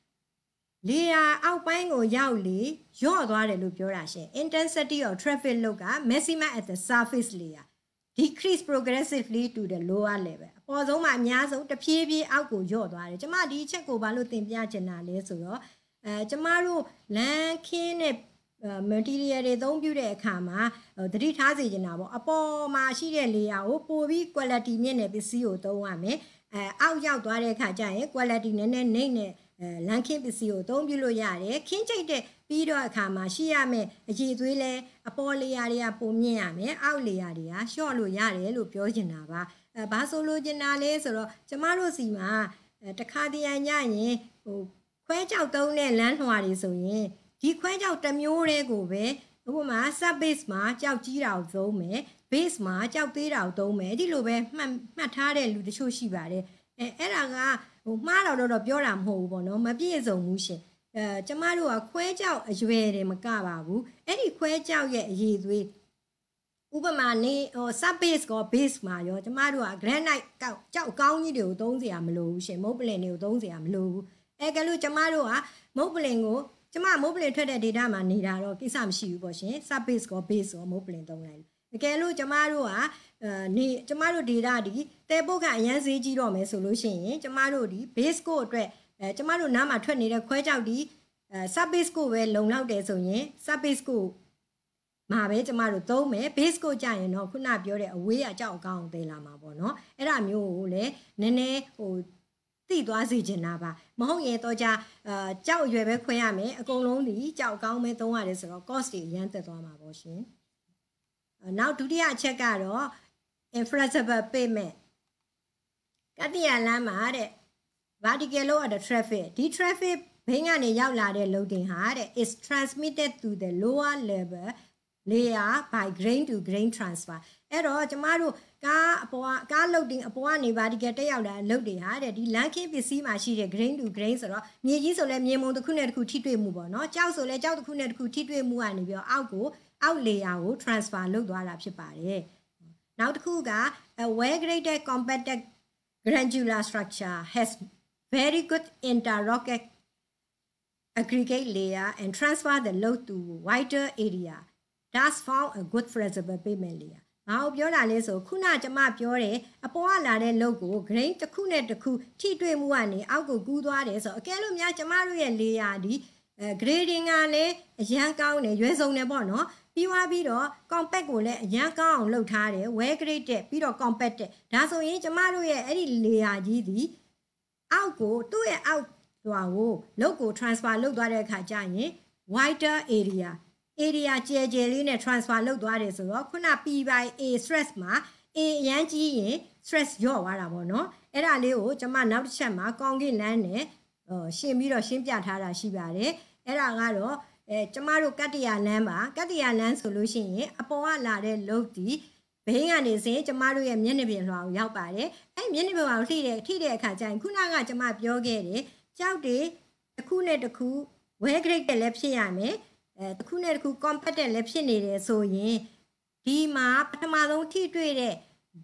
layer အောက်ပိုင်းကိုရောက်လေညော့သွားတယ်လို့ပြောတာရှင် intensity of traffic load က maximum at the surface layer decrease progressively to the lower level အပေါ်ဆုံးမှာအများဆုံးတဖြည်းဖြည်းအောက်ကိုညော့သွားတယ်ကျမဒီအချက်ကိုဘာလို့သင်ပြချင်တာလဲဆိုတော့အဲကျမတို့လမ်းခင်းတဲ့ material တွေအသုံးပြုတဲ့အခါမှာသတိထားစေချင်တာပေါ့အပေါ်မှာရှိတဲ့ layer ကိုပိုပြီး quality မြင့်တဲ့ပစ္စည်းကိုသုံးရမယ်အဲအောက်ရောက်သွားတဲ့အခါကျရင် quality နည်းနည်းနှိမ့်တဲ့အဲလမ်းခင်းပစ္စည်းကိုအသုံးပြုလို့ရတယ်ခင်းချိတ်တဲ့ပြီးတော့အခါမှာရှိရမယ်အရည်သွေးလဲအပေါ် layer တွေကပုံမြင့်ရမယ်အောက် layer တွေကလျှော့လို့ရတယ်လို့ပြောချင်တာပါအဲဘာဆိုလို့ချင်တာလဲဆိုတော့ကျမတို့စီမှာတခါတရံညရင်ဟိုခွဲကြောက်သုံးတဲ့လမ်းလွှာတွေဆိုရင်ဒီခွဲကြောက်တစ်မျိုးတည်းကိုပဲဥပမာ sub base မှာကြောက်ကြီးတာကိုသုံးမယ် base မှာကြောက်သေးတာကိုသုံးမယ်ဒီလိုပဲမှတ်မှတ်ထားတဲ့လူတချို့ရှိပါတယ်အဲအဲ့ဒါကဟိုမှားတော့တော့ပြောတာမဟုတ်ဘူးပေါ့နော်မပြည့်စုံဘူးရှင်အဲကျမတို့ကခွဲကြောက်အရွယ်တွေမကပါဘူးအဲ့ဒီခွဲကြောက်ရဲ့အရည်သွေးဥပမာနေဟို sub base ကို base မှာရောကျမတို့က granite ကောက်ကြောက်ကောင်းကြီးတွေကိုသုံးစရာမလိုဘူးရှင်မုတ်ပလင်တွေကိုသုံးစရာမလိုဘူးအဲကလို့ကျမတို့ကမုတ်ပလင်ကိုကျမမုတ်ပလင်ထွက်တဲ့ data မှာနေတာတော့ကိစ္စမရှိဘူးပေါ့ရှင် sub base ကို base ကိုမုတ်ပလင်သုံးလိုက်တကယ်လို့ကျမတို့ကအဲနေကျမတို့ data ဒီတဲပုတ်ကအရန်ဈေးကြီးတော့မယ်ဆိုလို့ရှိရင်ကျမတို့ဒီ base ကိုအတွက်အဲကျမတို့နားမှာထွက်နေတဲ့ခွဲကြောက်ဒီအဲ sub base ကိုပဲလုံလောက်တယ်ဆိုရင် sub base ကိုမှာပဲကျမတို့သုံးမယ် base ကိုကြာရင်တော့ခုနပြောတဲ့အဝေးအကြောက်အကောင်းသေးလာမှာပေါ့နော်အဲ့ဒါမျိုးကိုလည်းနည်းနည်းဟိုသိသွားစေချင်တာပါမဟုတ်ရင်တော့ကြာအာကြောက်အရွယ်ပဲခွဲရမယ်အကုန်လုံးဒီကြောက်ကောင်းပဲသုံးရတယ်ဆိုတော့ cost တွေအရန်တက်သွားမှာပေါ့ရှင်နောက်ဒုတိယအချက်ကတော့ inflexible pavement ကတိယလမ်းမှာတဲ့ vertical load of the traffic ဒီ traffic ဘင်းကနေရောက်လာတဲ့ loading ဟာတဲ့ is transmitted to the lower level layer by grain to grain transfer အဲ့တော့ကျမတို့ကားအပေါ်ကား loading အပေါ်ကနေ vertical တက်ရောက်လာ load တွေဟာတဲ့ဒီ lane ခင်းပစ္စည်းမှာရှိတဲ့ grain to grain ဆိုတော့မြေကြီးဆိုလဲမြေမုံတစ်ခုနဲ့တစ်ခုထိတွေ့မှုပေါ့နော်ကြောက်ဆိုလဲကြောက်တစ်ခုနဲ့တစ်ခုထိတွေ့မှုကနေပြီးတော့အောက်ကိုအောက် layer ကို transfer လုပ်သွားတာဖြစ်ပါတယ်နောက်တစ်ခုက a well graded compact granular structure has very good interrock aggregate layer and transfer the load to wider area thus form a good flexible pavement layer ငါပြောတာလဲဆိုခုနကျမပြောတယ်အပေါ်ကလာတဲ့ load ကို grain တစ်ခုနဲ့တစ်ခုထိတွေ့မှုကနေအောက်ကိုကူးသွားတယ်ဆိုအကယ်လို့များကျမတို့ရဲ့ layer ဒီ grading ကလည်းအရန်ကောင်းတယ်ရွယ်စုံတယ်ပေါ့နော်ပြီးသွားပြီးတော့ compact ကိုလည်းအရန်ကောင်းအောင်လုပ်ထားတယ် well graded ပြီးတော့ compact ဒါဆိုရင်ကျမတို့ရဲ့အဲ့ဒီ layer ကြီးဒီအောက်ကိုသူ့ရဲ့အောက်ဟိုကို load ကို transfer လုပ်သွားတဲ့အခါကျရင် wider area area ကျယ်ကျယ်လေးနဲ့ transfer လုပ်သွားတယ်ဆိုတော့ခုန P by A stress မှာ A အရန်ကြီးရင် stress လျော့သွားတာပေါ့နော်အဲ့ဒါလေးကိုကျွန်မနောက်တစ်ချက်မှာ concrete လမ်းနဲ့ရှင်းပြီးတော့ရှင်းပြထားတာရှိပါတယ်အဲ့ဒါကတော့အဲကျမတို့ကတ္တရာလမ်းပါကတ္တရာလမ်းဆိုလို့ရှိရင်အပေါ်ကလာတဲ့ load ဒီဘေးကနေစဉ်ကျမတို့ရဲ့မျက်နှာပြင်လွှာကိုရောက်ပါတယ်အဲ့မျက်နှာပြင်လွှာကိုထိတဲ့ထိတဲ့အခါကျရင်ခုနကကျမပြောခဲ့တယ်ကြောက်တွေတစ်ခုနဲ့တစ်ခု well graded လည်းဖြစ်ရမယ်အဲတစ်ခုနဲ့တစ်ခု compact လည်းဖြစ်နေတယ်ဆိုရင်ဒီမှာပထမဆုံးထိတွေ့တဲ့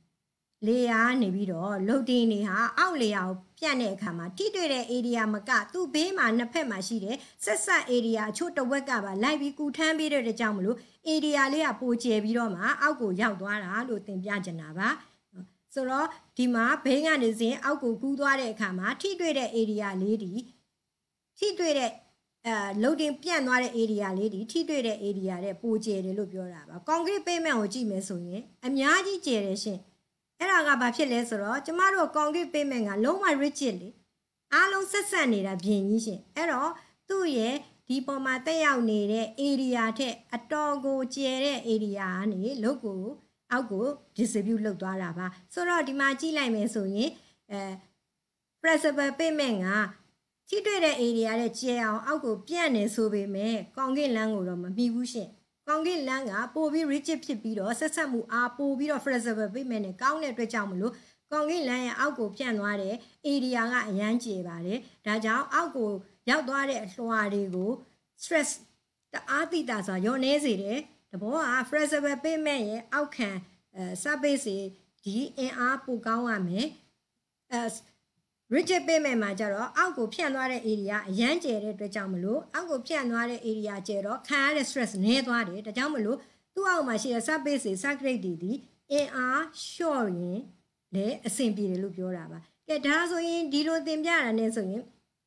layer နေပြီးတော့ loading တွေဟာအောက် layer ကိုပြန့်တဲ့အခါမှာထိတွေ့တဲ့ area မကသူ့ဘေးမှာနှစ်ဖက်မှာရှိတဲ့ဆက်ဆက် area အချို့တစ်ဝက်ကပါလိုက်ပြီးကူထမ်းပြီးတဲ့ကြောင့်မလို့ area လေးကပိုကျယ်ပြီးတော့မှအောက်ကိုရောက်သွားတာလို့သင်ပြချင်တာပါဆိုတော့ဒီမှာဘေးကနေစဉ်အောက်ကိုကူးသွားတဲ့အခါမှာထိတွေ့တဲ့ area လေးဒီထိတွေ့တဲ့အဲ loading ပြန့်သွားတဲ့ area လေးဒီထိတွေ့တဲ့ area တဲ့ပိုကျယ်တယ်လို့ပြောတာပါ concrete pavement ကိုကြည့်မယ်ဆိုရင်အများကြီးကျယ်တယ်ရှင်အဲ့ဒါကဘာဖြစ်လဲဆိုတော့ကျမတို့ concrete pavement ကလုံးဝ rigid လေအားလုံးဆက်ဆက်နေတာပြင်ကြီးရှင်အဲ့တော့သူ့ရဲ့ဒီပေါ်မှာတက်ရောက်နေတဲ့ area ထက်အတော်ကိုကျယ်တဲ့ area ကနေလုပ်ကိုအောက်ကို distribute လုပ်သွားတာပါဆိုတော့ဒီမှာကြည့်လိုက်မယ်ဆိုရင်အဲ flexible pavement ကထိတွေ့တဲ့ area တဲ့ကျယ်အောင်အောက်ကိုပြန့်နေဆိုပေမဲ့ concrete လမ်းကိုတော့မမီဘူးရှင်concrete လမ်းကပိုပြီး rigid ဖြစ်ပြီးတော့ဆက်ဆက်မှုအားပိုပြီးတော့ flexible pavement နဲ့ကောင်းတဲ့အတွက်ကြောင့်မလို့ concrete လမ်းရဲ့အောက်ကိုပြန့်သွားတဲ့ area ကအရန်ကျယ်ပါတယ်ဒါကြောင့်အောက်ကိုရောက်သွားတဲ့အလွှာတွေကို stress တအားတိတာဆိုရောနေစေတယ်တဘောက flexible pavement ရဲ့အောက်ခံအဲ surface ဒီအင်အားပိုကောင်းရမယ်အဲ rigid pavement မှာကျတော့အောက်ကိုဖြန့်သွားတဲ့ area အရန်ကျယ်တဲ့အတွက်ကြောင့်မလို့အောက်ကိုဖြန့်သွားတဲ့ area ကျယ်တော့ခံရတဲ့ stress နည်းသွားတယ်ဒါကြောင့်မလို့သူ့အောက်မှာရှိတဲ့ surface တွေ circulate တွေဒီအင်အားလျှော့ရင်လည်းအဆင်ပြေတယ်လို့ပြောတာပါကဲဒါဆိုရင်ဒီလိုသင်ပြတာနဲ့ဆိုရင်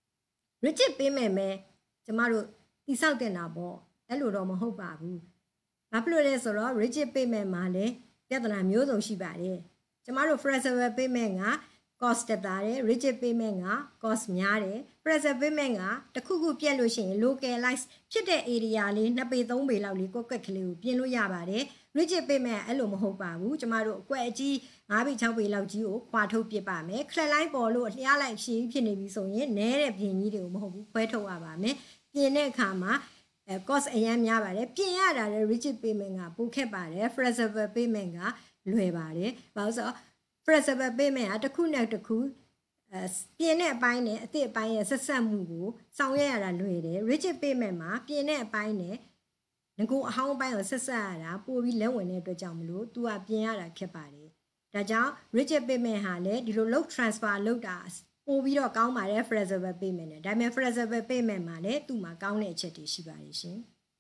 rigid pavement ပဲကျမတို့တိဆောက်တင်တာပေါ့အဲ့လိုတော့မဟုတ်ပါဘူးဘာဖြစ်လို့လဲဆိုတော့ rigid pavement မှာလည်းပြဿနာမျိုးစုံရှိပါတယ်ကျမတို့ flexible pavement ကcost တက်တာတယ် rigid pavement က cost များတယ် flexible pavement ကတခုခုပြက်လို့ရှိရင် localize ဖြစ်တဲ့ area လေးနှစ်ပေသုံးပေလောက်လေးကွက်ကွက်ကလေးကိုပြင်လို့ရပါတယ် rigid pavement အဲ့လိုမဟုတ်ပါဘူးကျမတို့အကွက်အကြီးငါးပေခြောက်ပေလောက်ကြီးကိုခွာထုတ်ပစ်ပါမယ်ခလက်လိုက်ပေါ်လို့လျှားလိုက်ရှည်ဖြစ်နေပြီဆိုရင်နဲတဲ့ပြင်ကြီးတွေကိုမဟုတ်ဘူးခွဲထုတ်ရပါမယ်ပြင်တဲ့အခါမှာအဲ cost အရန်များပါတယ်ပြင်ရတာလည်း rigid pavement ကပိုခက်ပါတယ် flexible pavement ကလွယ်ပါတယ်ဘာလို့ဆိုတော့flexible pavement ကတစ်ခုနဲ့တစ်ခုအဲပြင်တဲ့အပိုင်းနဲ့အသစ်အပိုင်းရဲ့ဆက်ဆက်မှုကိုဆောင်ရွက်ရတာလွယ်တယ် rigid pavement မှာပြင်တဲ့အပိုင်းနဲ့ငကိုအဟောင်းပိုင်းကိုဆက်ဆက်ရတာပိုပြီးလက်ဝင်တဲ့အတွက်ကြောင့်မလို့ तू ကပြင်ရတာခက်ပါတယ်ဒါကြောင့် rigid pavement ဟာလည်းဒီလို load transfer လုပ်တာပိုပြီးတော့ကောင်းပါတယ် flexible pavement နဲ့ဒါပေမဲ့ flexible pavement မှာလည်းသူ့မှာကောင်းတဲ့အချက်တွေရှိပါတယ်ရှင်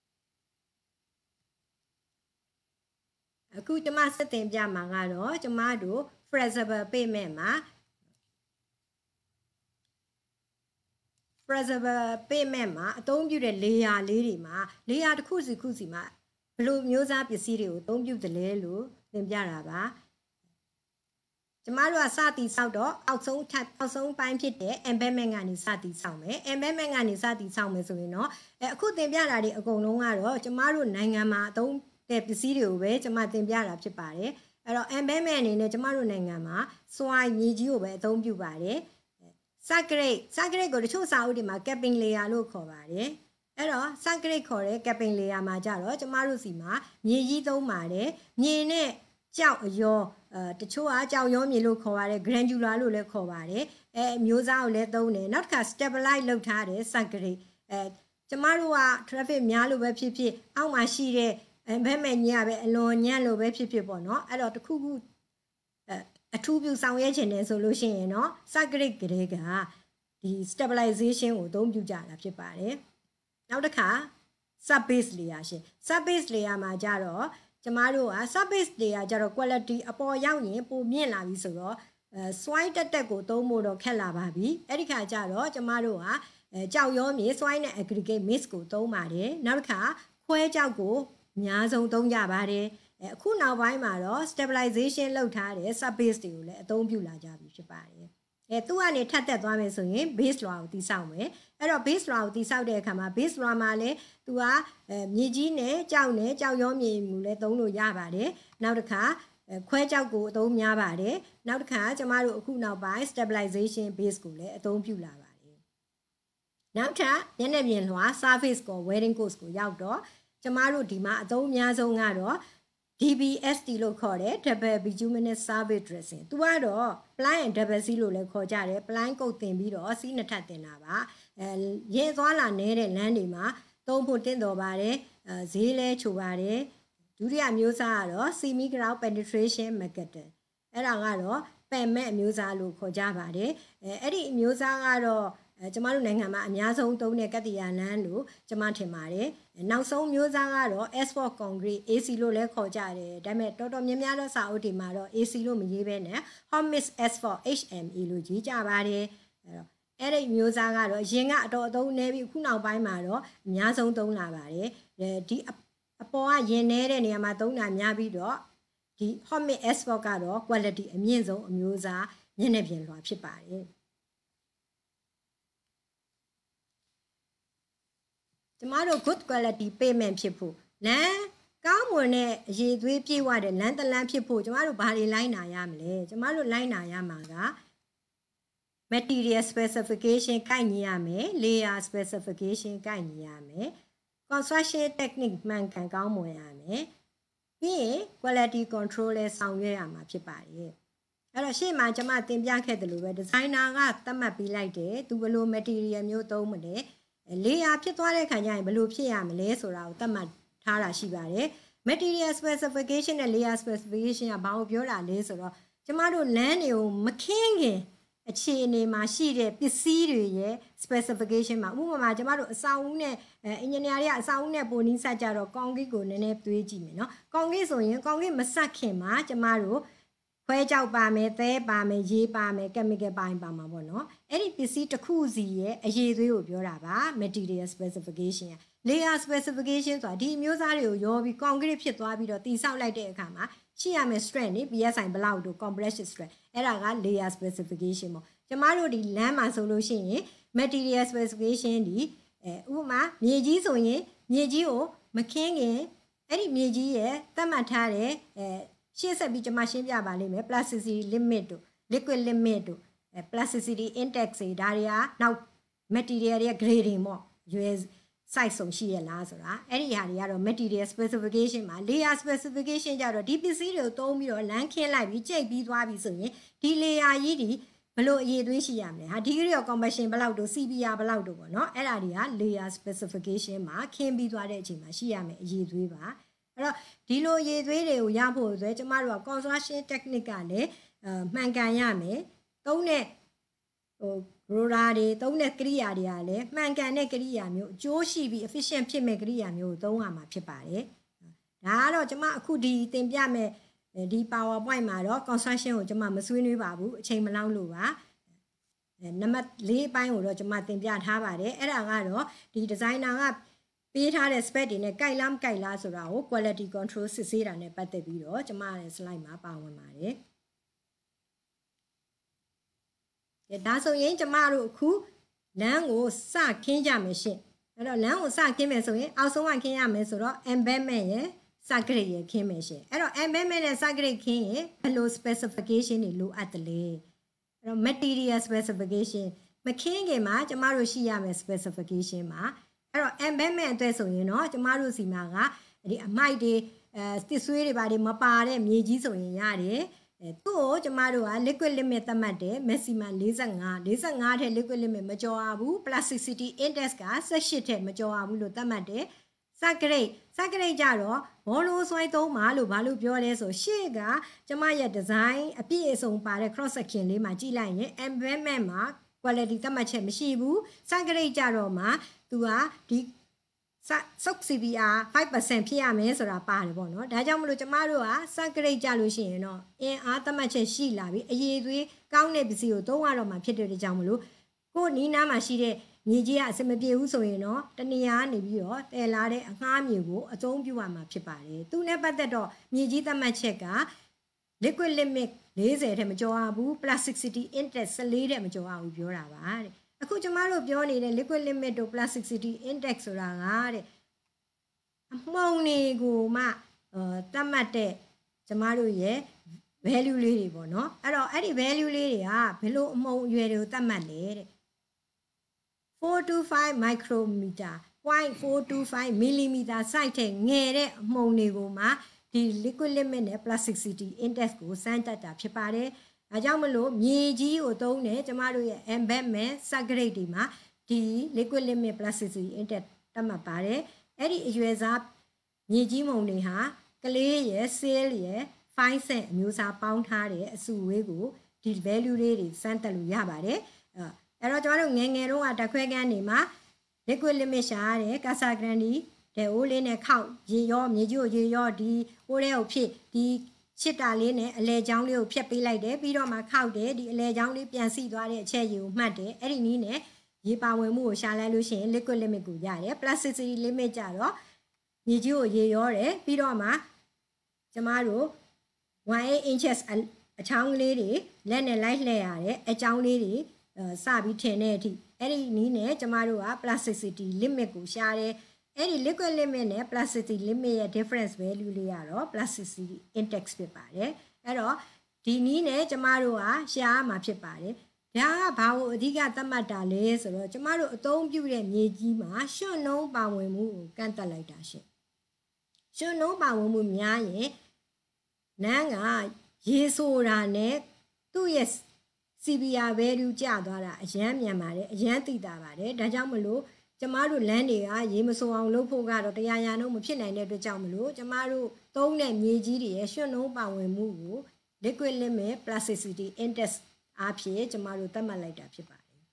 အခုကျမစက်တင်ပြမှာကတော့ကျမတို့ flexible pavement မှာ flexible pavement မှာအသုံးပြုတဲ့ layer လေးတွေမှာ layer တစ်ခုစီခုစီမှာဘယ်လိုမျိုးစားပစ္စည်းတွေကိုအသုံးပြုတယ်လဲလို့သင်ပြတာပါကျမတို့ကစသည်ဆောက်တော့အောက်ဆုံးထပ်အောက်ဆုံးပိုင်းဖြစ်တဲ့ embedment ကနေစသည်ဆောက်မယ် embedment ကနေစသည်ဆောက်မယ်ဆိုရင်တော့အဲအခုသင်ပြတာတွေအကုန်လုံးကတော့ကျမတို့နိုင်ငံမှာအသုံးတဲ့ပစ္စည်းတွေကိုပဲကျမသင်ပြတာဖြစ်ပါတယ်အဲ့တော့ embedment အနေနဲ့ကျမတို့နိုင်ငံမှာ soil မြေကြီးကိုပဲအသုံးပြုပါတယ် circulate circulate ကိုတချို့စာအုပ်တွေမှာ capping layer လို့ခေါ်ပါတယ်အဲ့တော့ circulate ခေါ်တဲ့ capping layer မှာကြတော့ကျမတို့စီမှာမြေကြီးသုံးပါတယ်မြေနဲ့ကြောက်အယောအဲတချို့ကကြောက်ရောမြေလို့ခေါ်ပါတယ် granular လို့လည်းခေါ်ပါတယ်အဲမျိုးစားကိုလည်းသုံးတယ်နောက်တစ်ခါ stabilize လုပ်ထားတယ် circulate အဲကျမတို့က traffic များလို့ပဲဖြစ်ဖြစ်အောက်မှာရှိတဲ့ embedment ညပဲအလွန်ညံ့လို့ပဲဖြစ်ဖြစ်ပေါ့နော်အဲ့တော့တခုခုအထူးပြုဆောင်ရွက်ခြင်းနဲ့ဆိုလို့ရှိရင်เนาะ circuit ကလေးကဒီ stabilization ကိုအသုံးပြုကြတာဖြစ်ပါတယ်နောက်တစ်ခါ surface layer ရှင် surface layer မှာကြတော့ကျမတို့က surface layer ကြတော့ quality အပေါ်ရောက်ရင်ပိုမြင့်လာပြီဆိုတော့အဲ soil တက်တက်ကိုသုံးဖို့တော့ခက်လာပါပြီအဲ့ဒီခါကျတော့ကျမတို့ကအဲကြောက်ရောမြေ soil နဲ့ aggregate mix ကိုသုံးပါတယ်နောက်တစ်ခါခွဲကြောက်ကိုအများဆုံးသုံးကြပါတယ်အခုနောက်ပိုင်းမှာတော့ stabilization လုပ်ထားတဲ့ surface တွေကိုလည်းအသုံးပြုလာကြပြီဖြစ်ပါတယ်အဲသူကနေထပ်တက်သွားမယ်ဆိုရင် base law ကိုတိစောက်မယ်အဲ့တော့ base law ကိုတိစောက်တဲ့အခါမှာ base law မှာလည်းသူကအဲမြေကြီးနဲ့ကြောက်နဲ့ကြောက်ရောမြေမူလည်းသုံးလို့ရပါတယ်နောက်တစ်ခါခွဲကြောက်ကိုအသုံးများပါတယ်နောက်တစ်ခါကျမတို့အခုနောက်ပိုင်း stabilization base ကိုလည်းအသုံးပြုလာပါတယ်နောက်ထပ်ညနေပြင်လွှာ surface ကို wearing course ကိုရောက်တော့ကျမတို့ဒီမှာအသုံးအများဆုံးကတော့ D B S T လို့ခေါ်တဲ့ double bituminous surface dressing သူကတော့ ply and double C လို့လည်းခေါ်ကြတယ် ply ကုတ်တင်ပြီးတော့ C နှစ်ထပ်တင်တာပါအဲရင်သွားလာနေတဲ့လမ်းတွေမှာသုံးဖို့တင့်တော်ပါတယ်အဲဈေးလဲချိုပါတယ်ဒုတိယမျိုးစားကတော့ semi ground penetration mechanism အဲ့ဒါကတော့ Pavement အမျိုးအလို့ခေါ်ကြပါတယ်အဲအဲ့ဒီအမျိုးအစားကတော့အဲကျမတို့နိုင်ငံမှာအများဆုံးသုံးတဲ့ကတ္တရာလမ်းလို့ကျမထင်ပါတယ်နောက်ဆုံးမျိုးစားကတော့ asphalt concrete A C လို့လည်းခေါ်ကြတယ်ဒါပေမဲ့တော်တော်များများသောစာအုပ်တွေမှာတော့ A C လို့မရေးဘဲနဲ့ hot mix asphalt H M E လို့ရေးကြပါတယ်အဲ့တော့အဲ့ဒီမျိုးစားကတော့အရင်ကအတော်အသုံးနေပြီအခုနောက်ပိုင်းမှာတော့အများဆုံးသုံးလာပါတယ်ဒီအပေါ်ကရင်နေတဲ့နေရာမှာသုံးတာများပြီးတော့ဒီ hot mix asphalt ကတော့ quality အမြင့်ဆုံးအမျိုးအစားမျက်နှာပြင်လွှာဖြစ်ပါတယ်ကျမတို့ good quality pavement ဖြစ်ဖို့လမ်းကောင်းမွန်တဲ့အရေးသွေးပြည့်ဝတဲ့လမ်းတလမ်းဖြစ်ဖို့ကျမတို့ဘာတွေလိုက်နာရမလဲကျမတို့လိုက်နာရမှာက material specification ကိုက်ညီရမယ် layer specification ကိုက်ညီရမယ် construction technique မှန်ကန်ကောင်းမွန်ရမယ်ပြီးရင် quality control လည်းဆောင်ရွက်ရမှာဖြစ်ပါတယ်အဲ့တော့ရှေ့မှာကျမတင်ပြခဲ့တယ်လို့ပဲ designer ကသတ်မှတ်ပေးလိုက်တယ်သူဘယ်လို material မျိုးသုံးမလဲlayer ဖြစ်သွားတဲ့ခါကျရင်ဘယ်လိုဖြစ်ရမလဲဆိုတာကိုသတ်မှတ်ထားတာရှိပါတယ် material specification နဲ့ layer specification ကဘာကိုပြောတာလဲဆိုတော့ကျမတို့လမ်းတွေကိုမခင်းခင်အခြေအနေမှာရှိတဲ့ပစ္စည်းတွေရဲ့ specification မှာဥပမာကျမတို့အဆောင်အဦနဲ့ engineer တွေကအဆောင်အဦနဲ့ပုံနှိစကြတော့ concrete ကိုနည်းနည်းတွေးကြည့်မယ်နော် concrete ဆိုရင် concrete မဆက်ခင်မှာကျမတို့ခွဲကြောက်ပါမယ်သဲပါမယ်ရေးပါမယ် chemical ပါပါမှာပေါ့နော်အဲ့ဒီပစ္စည်းတစ်ခုစီရဲ့အရေးသွေးကိုပြောတာပါ material specification layer specification ဆိုတာဒီမျိုးစားတွေကိုရောပြီး concrete ဖြစ်သွားပြီးတော့တည်ဆောက်လိုက်တဲ့အခါမှာရှိရမယ် strength နေ P S I ဘလောက်တို့ compression strength အဲ့ဒါက layer specification ပေါ့ကျမတို့ဒီလမ်းမှာဆိုလို့ရှိရင် material specification ဒီအဲဥပမာမြေကြီးဆိုရင်မြေကြီးကိုမခင်းခင်အဲ့ဒီမြေကြီးရဲ့သတ်မှတ်ထားတဲ့အဲရှင်းဆက်ပြီးကျွန်မရှင်းပြပါလိမ့်မယ် plasticity limit တို့ liquid limit တို့ plasticity index တွေဒါတွေကနောက် material တွေ grading ပေါ့ U S size ဆုံးရှိရလားဆိုတာအဲ့ဒီဟာတွေကတော့ material specification မှာ layer specification ကြတော့ဒီပစ္စည်းတွေကိုသုံးပြီးတော့လမ်းခင်းလိုက်ပြီးကြိတ်ပြီးသွားပြီဆိုရင်ဒီ layer ကြီးဒီဘယ်လိုအရေးသွေးရှိရမလဲဟာဒီ degree of compression ဘယ်လောက်တို့ C P R ဘယ်လောက်တို့ပေါ့နော်အဲ့ဒါတွေက layer specification မှာခင်းပြီးသွားတဲ့အချိန်မှာရှိရမယ်အရေးသွေးပါအဲ့တော့ဒီလိုရေသွေးတွေကိုရဖို့ဆိုကျမတို့က construction technique ကလည်းမှန်ကန်ရမယ်သုံးတဲ့ဟို roller တွေသုံးတဲ့ကိရိယာတွေကလည်းမှန်ကန်တဲ့ကိရိယာမျိုးအကျိုးရှိပြီး efficient ဖြစ်မဲ့ကိရိယာမျိုးကိုသုံးရမှာဖြစ်ပါတယ်ဒါကတော့ကျမအခုဒီသင်ပြမဲ့ဒီ PowerPoint မှာတော့ construction ကိုကျမမဆွေးနွေးပါဘူးအချိန်မလောက်လို့ပါနံပါတ်၄အပိုင်းကိုတော့ကျမသင်ပြထားပါတယ်အဲ့ဒါကတော့ဒီ designer ကပေးထားတဲ့ spec တွေနဲ့ကြိုက်လားမကြိုက်လားဆိုတာကို quality control စစ်ဆေးတာနဲ့ပတ်သက်ပြီးတော့ကျမရဲ့ slide မှာပါဝင်ပါတယ်။ဒါဆိုရင်ကျမတို့အခုလမ်းကိုစခင်းကြမယ်ရှင့်။အဲ့တော့လမ်းကိုစခင်းမယ်ဆိုရင်အောက်ဆုံးကခင်းရမယ်ဆိုတော့ embedment ရဲ့ circuit ရဲ့ခင်းမယ်ရှင့်။အဲ့တော့ embedment နဲ့ circuit ခင်းရင်ဘယ်လို specification တွေလိုအပ်တယ်လဲ။အဲ့တော့ material specification မခင်းခင်မှာကျမတို့ရှိရမယ် specification မှာအဲ့တော့ embedment အတွက်ဆိုရင်တော့ကျမတို့စီမှာကဒီအမိုက်တွေအဲတစ်ဆွေးတွေပါတွေမပါတဲ့မြေကြီးဆိုရင်ရတယ်အဲသူ့ကိုကျမတို့က liquid limit သတ်မှတ်တယ် maximum ၄၅ ၄၅ထက် liquid limit မကျော်ရဘူး plasticity index က၁၈ထက်မကျော်ရဘူးလို့သတ်မှတ်တယ် circuit ကရိတ်ကြတော့ဘောလုံးဆွဲသုံးပါလို့ဘာလို့ပြောလဲဆိုရှေ့ကကျမရဲ့ design အပြည့်အစုံပါတဲ့ cross section လေးမှာကြည့်လိုက်ရင် embedment မှာ quality သတ်မှတ်ချက်မရှိဘူးစကရိတ်ကြတော့မှသူကဒီဆုတ် C B R five percent ဖြစ်ရမယ်ဆိုတာပါတယ်ပေါ့နော်ဒါကြောင့်မလို့ကျမတို့ကစကရိတ်ကြလို့ရှိရင်တော့အင်အားသတ်မှတ်ချက်ရှိလာပြီအရေးသွေးကောင်းတဲ့ပစ္စည်းကိုသုံးရတော့မှဖြစ်တဲ့ကြောင့်မလို့ကိုနီးနားမှာရှိတဲ့မြေကြီးကအစမပြေဘူးဆိုရင်တော့တနေရာနေပြီးတော့တည်လာတဲ့အငှားမြေကိုအသုံးပြုရမှာဖြစ်ပါတယ်သူနဲ့ပတ်သက်တော့မြေကြီးသတ်မှတ်ချက်က liquid limit fortyတဲ့မကျော်အောင်ဘူး plasticity index fourteenတဲ့မကျော်အောင်ဘူးပြောတာပါတဲ့အခုကျမတို့ပြောနေတဲ့ liquid limit တို့ plasticity index ဆိုတာကတဲ့အမှုန်တွေကိုမှအဲသတ်မှတ်တဲ့ကျမတို့ရဲ့ value လေးတွေပေါ့နော်အဲ့တော့အဲ့ဒီ value လေးတွေကဘယ်လိုအမှုန်အရွယ်တွေကိုသတ်မှတ်လဲတဲ့four to five micrometer zero point four two five millimeter size တဲ့ငယ်တဲ့အမှုန်တွေကိုမှဒီ liquid limit နဲ့ plasticity index ကိုစမ်းသပ်တာဖြစ်ပါတယ်။ဒါကြောင့်မလို့မြေကြီးကိုသုံးတယ်ကျမတို့ရဲ့ embedment subgrade တွေမှာဒီ liquid limit plasticity index တတ်မှတ်ပါတယ်။အဲ့ဒီအရွယ်စားမြေကြီးမုံတွေဟာကလေးရဲ့ cell ရဲ့ five cent အမျိုးအစားပေါင်းထားတဲ့အစုဝေးကိုဒီ value လေးတွေစမ်းသပ်လို့ရပါတယ်။အဲ့တော့ကျမတို့ငယ်ငယ်တုန်းကတခွဲကန်းနေမှာ liquid limit ရှာရတယ်ကာဆာဂရန်ဒီတဲ့အိုးလေးနဲ့ခောက်ရေရောမြေကြီးကိုရေရောဒီအိုးလေးကိုဖြစ်ဒီချစ်တာလေးနဲ့အလဲချောင်းလေးကိုဖြတ်ပေးလိုက်တယ်ပြီးတော့မှခောက်တယ်ဒီအလဲချောင်းလေးပြန်စီသွားတဲ့အချက်ရေကိုမှတ်တယ်အဲ့ဒီနည်းနဲ့ရေပါဝင်မှုကိုရှာလိုက်လို့ရှိရင် liquid limit ကိုရတယ် plasticity limit ကြတော့မြေကြီးကိုရေရောတယ်ပြီးတော့မှကျမတို့eighteen inches အချောင်းလေးတွေလက်နဲ့လိုက်လှည့်ရတယ်အချောင်းလေးတွေစပြီးထင်တဲ့အထိအဲ့ဒီနည်းနဲ့ကျမတို့က plasticity limit ကိုရှာတယ်အဲ့ဒီ liquid limit နဲ့ plasticity limit ရဲ့ difference value လေးကတော့ plasticity index ဖြစ်ပါတယ်အဲ့တော့ဒီနည်းနဲ့ကျမတို့ကရှာရမှာဖြစ်ပါတယ်ဒါကဘာလို့အဓိကသတ်မှတ်တာလဲဆိုတော့ကျမတို့အသုံးပြုတဲ့မြေကြီးမှာရွှွနှုံးပါဝင်မှုကိုကန့်သတ်လိုက်တာရှင်ရွှွနှုံးပါဝင်မှုများရင်နန်းကရေဆိုတာနဲ့သူ့ရဲ့ C B R value ကျသွားတာအရန်မြန်ပါတယ်အရန်သိတာပါတယ်ဒါကြောင့်မလို့ကျမတို့လမ်းတွေကရေမစိုးအောင်လုပ်ဖို့ကတော့တရားရနှုန်းမဖြစ်နိုင်တဲ့အတွက်ကြောင့်မလို့ကျမတို့သုံးတဲ့မြေကြီးတွေရဲ့ရွှွနှုံးပါဝင်မှုကို liquid limit plasticity index အားဖြင့်ကျမတို့သတ်မှတ်လိုက်တာဖြစ်ပါတယ်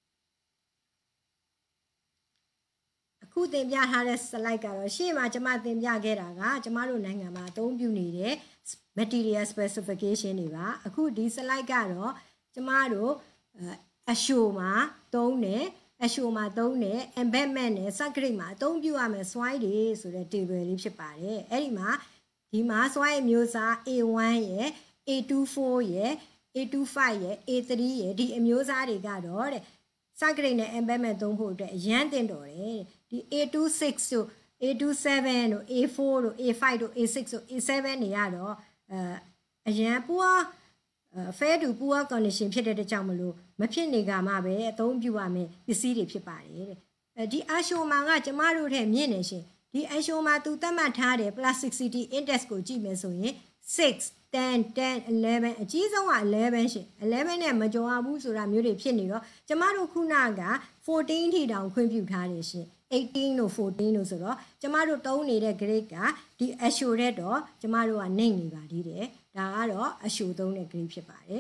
အခုသင်ပြထားတဲ့ slide ကတော့ရှေ့မှာကျမသင်ပြခဲ့တာကကျမတို့နိုင်ငံမှာအသုံးပြုနေတဲ့ material specification တွေပါအခုဒီ slide ကတော့ကျမတို့အရှိုမှာသုံးတယ်အရှိုမှာသုံးတယ် embedment နဲ့ subgrade မှာအသုံးပြုရမယ် soil တွေဆိုတဲ့ table လေးဖြစ်ပါတယ်အဲ့ဒီမှာဒီမှာ soil မျိုးစား A one ရယ် A twenty-four ရယ် A twenty-five ရယ် A three ရယ်ဒီအမျိုးစားတွေကတော့တဲ့ subgrade နဲ့ embedment သုံးဖို့အတွက်အရန်တင်တော်တယ်ဒီ A twenty-six တို့ A twenty-seven တို့ A four တို့ A five တို့ A six တို့ A seven တွေကတော့အအရန်ပွားfair to poor condition ဖြစ်တဲ့ကြောင့်မလို့မဖြစ်နေကမှပဲအသုံးပြုရမယ်ပစ္စည်းတွေဖြစ်ပါတယ်တဲ့အဲဒီအရှိုမာကကျမတို့ထဲမြင့်နေရှင်ဒီအရှိုမာသူသတ်မှတ်ထားတဲ့ plasticity index ကိုကြည့်မယ်ဆိုရင်six ten ten elevenအကြီးဆုံးကelevenရှင်elevenနဲ့မကျော်အောင်ဘူးဆိုတာမျိုးတွေဖြစ်နေတော့ကျမတို့ခုနကfourteenထိတောင်ခွင့်ပြုထားတယ်ရှင်eighteenတို့fourteenတို့ဆိုတော့ကျမတို့သုံးနေတဲ့ grade ကဒီအရှိုတဲ့တော့ကျမတို့ကနှိမ့်နေပါသေးတယ်ဒါကတော့အရှိုသုံးတဲ့ grade ဖြစ်ပါတယ်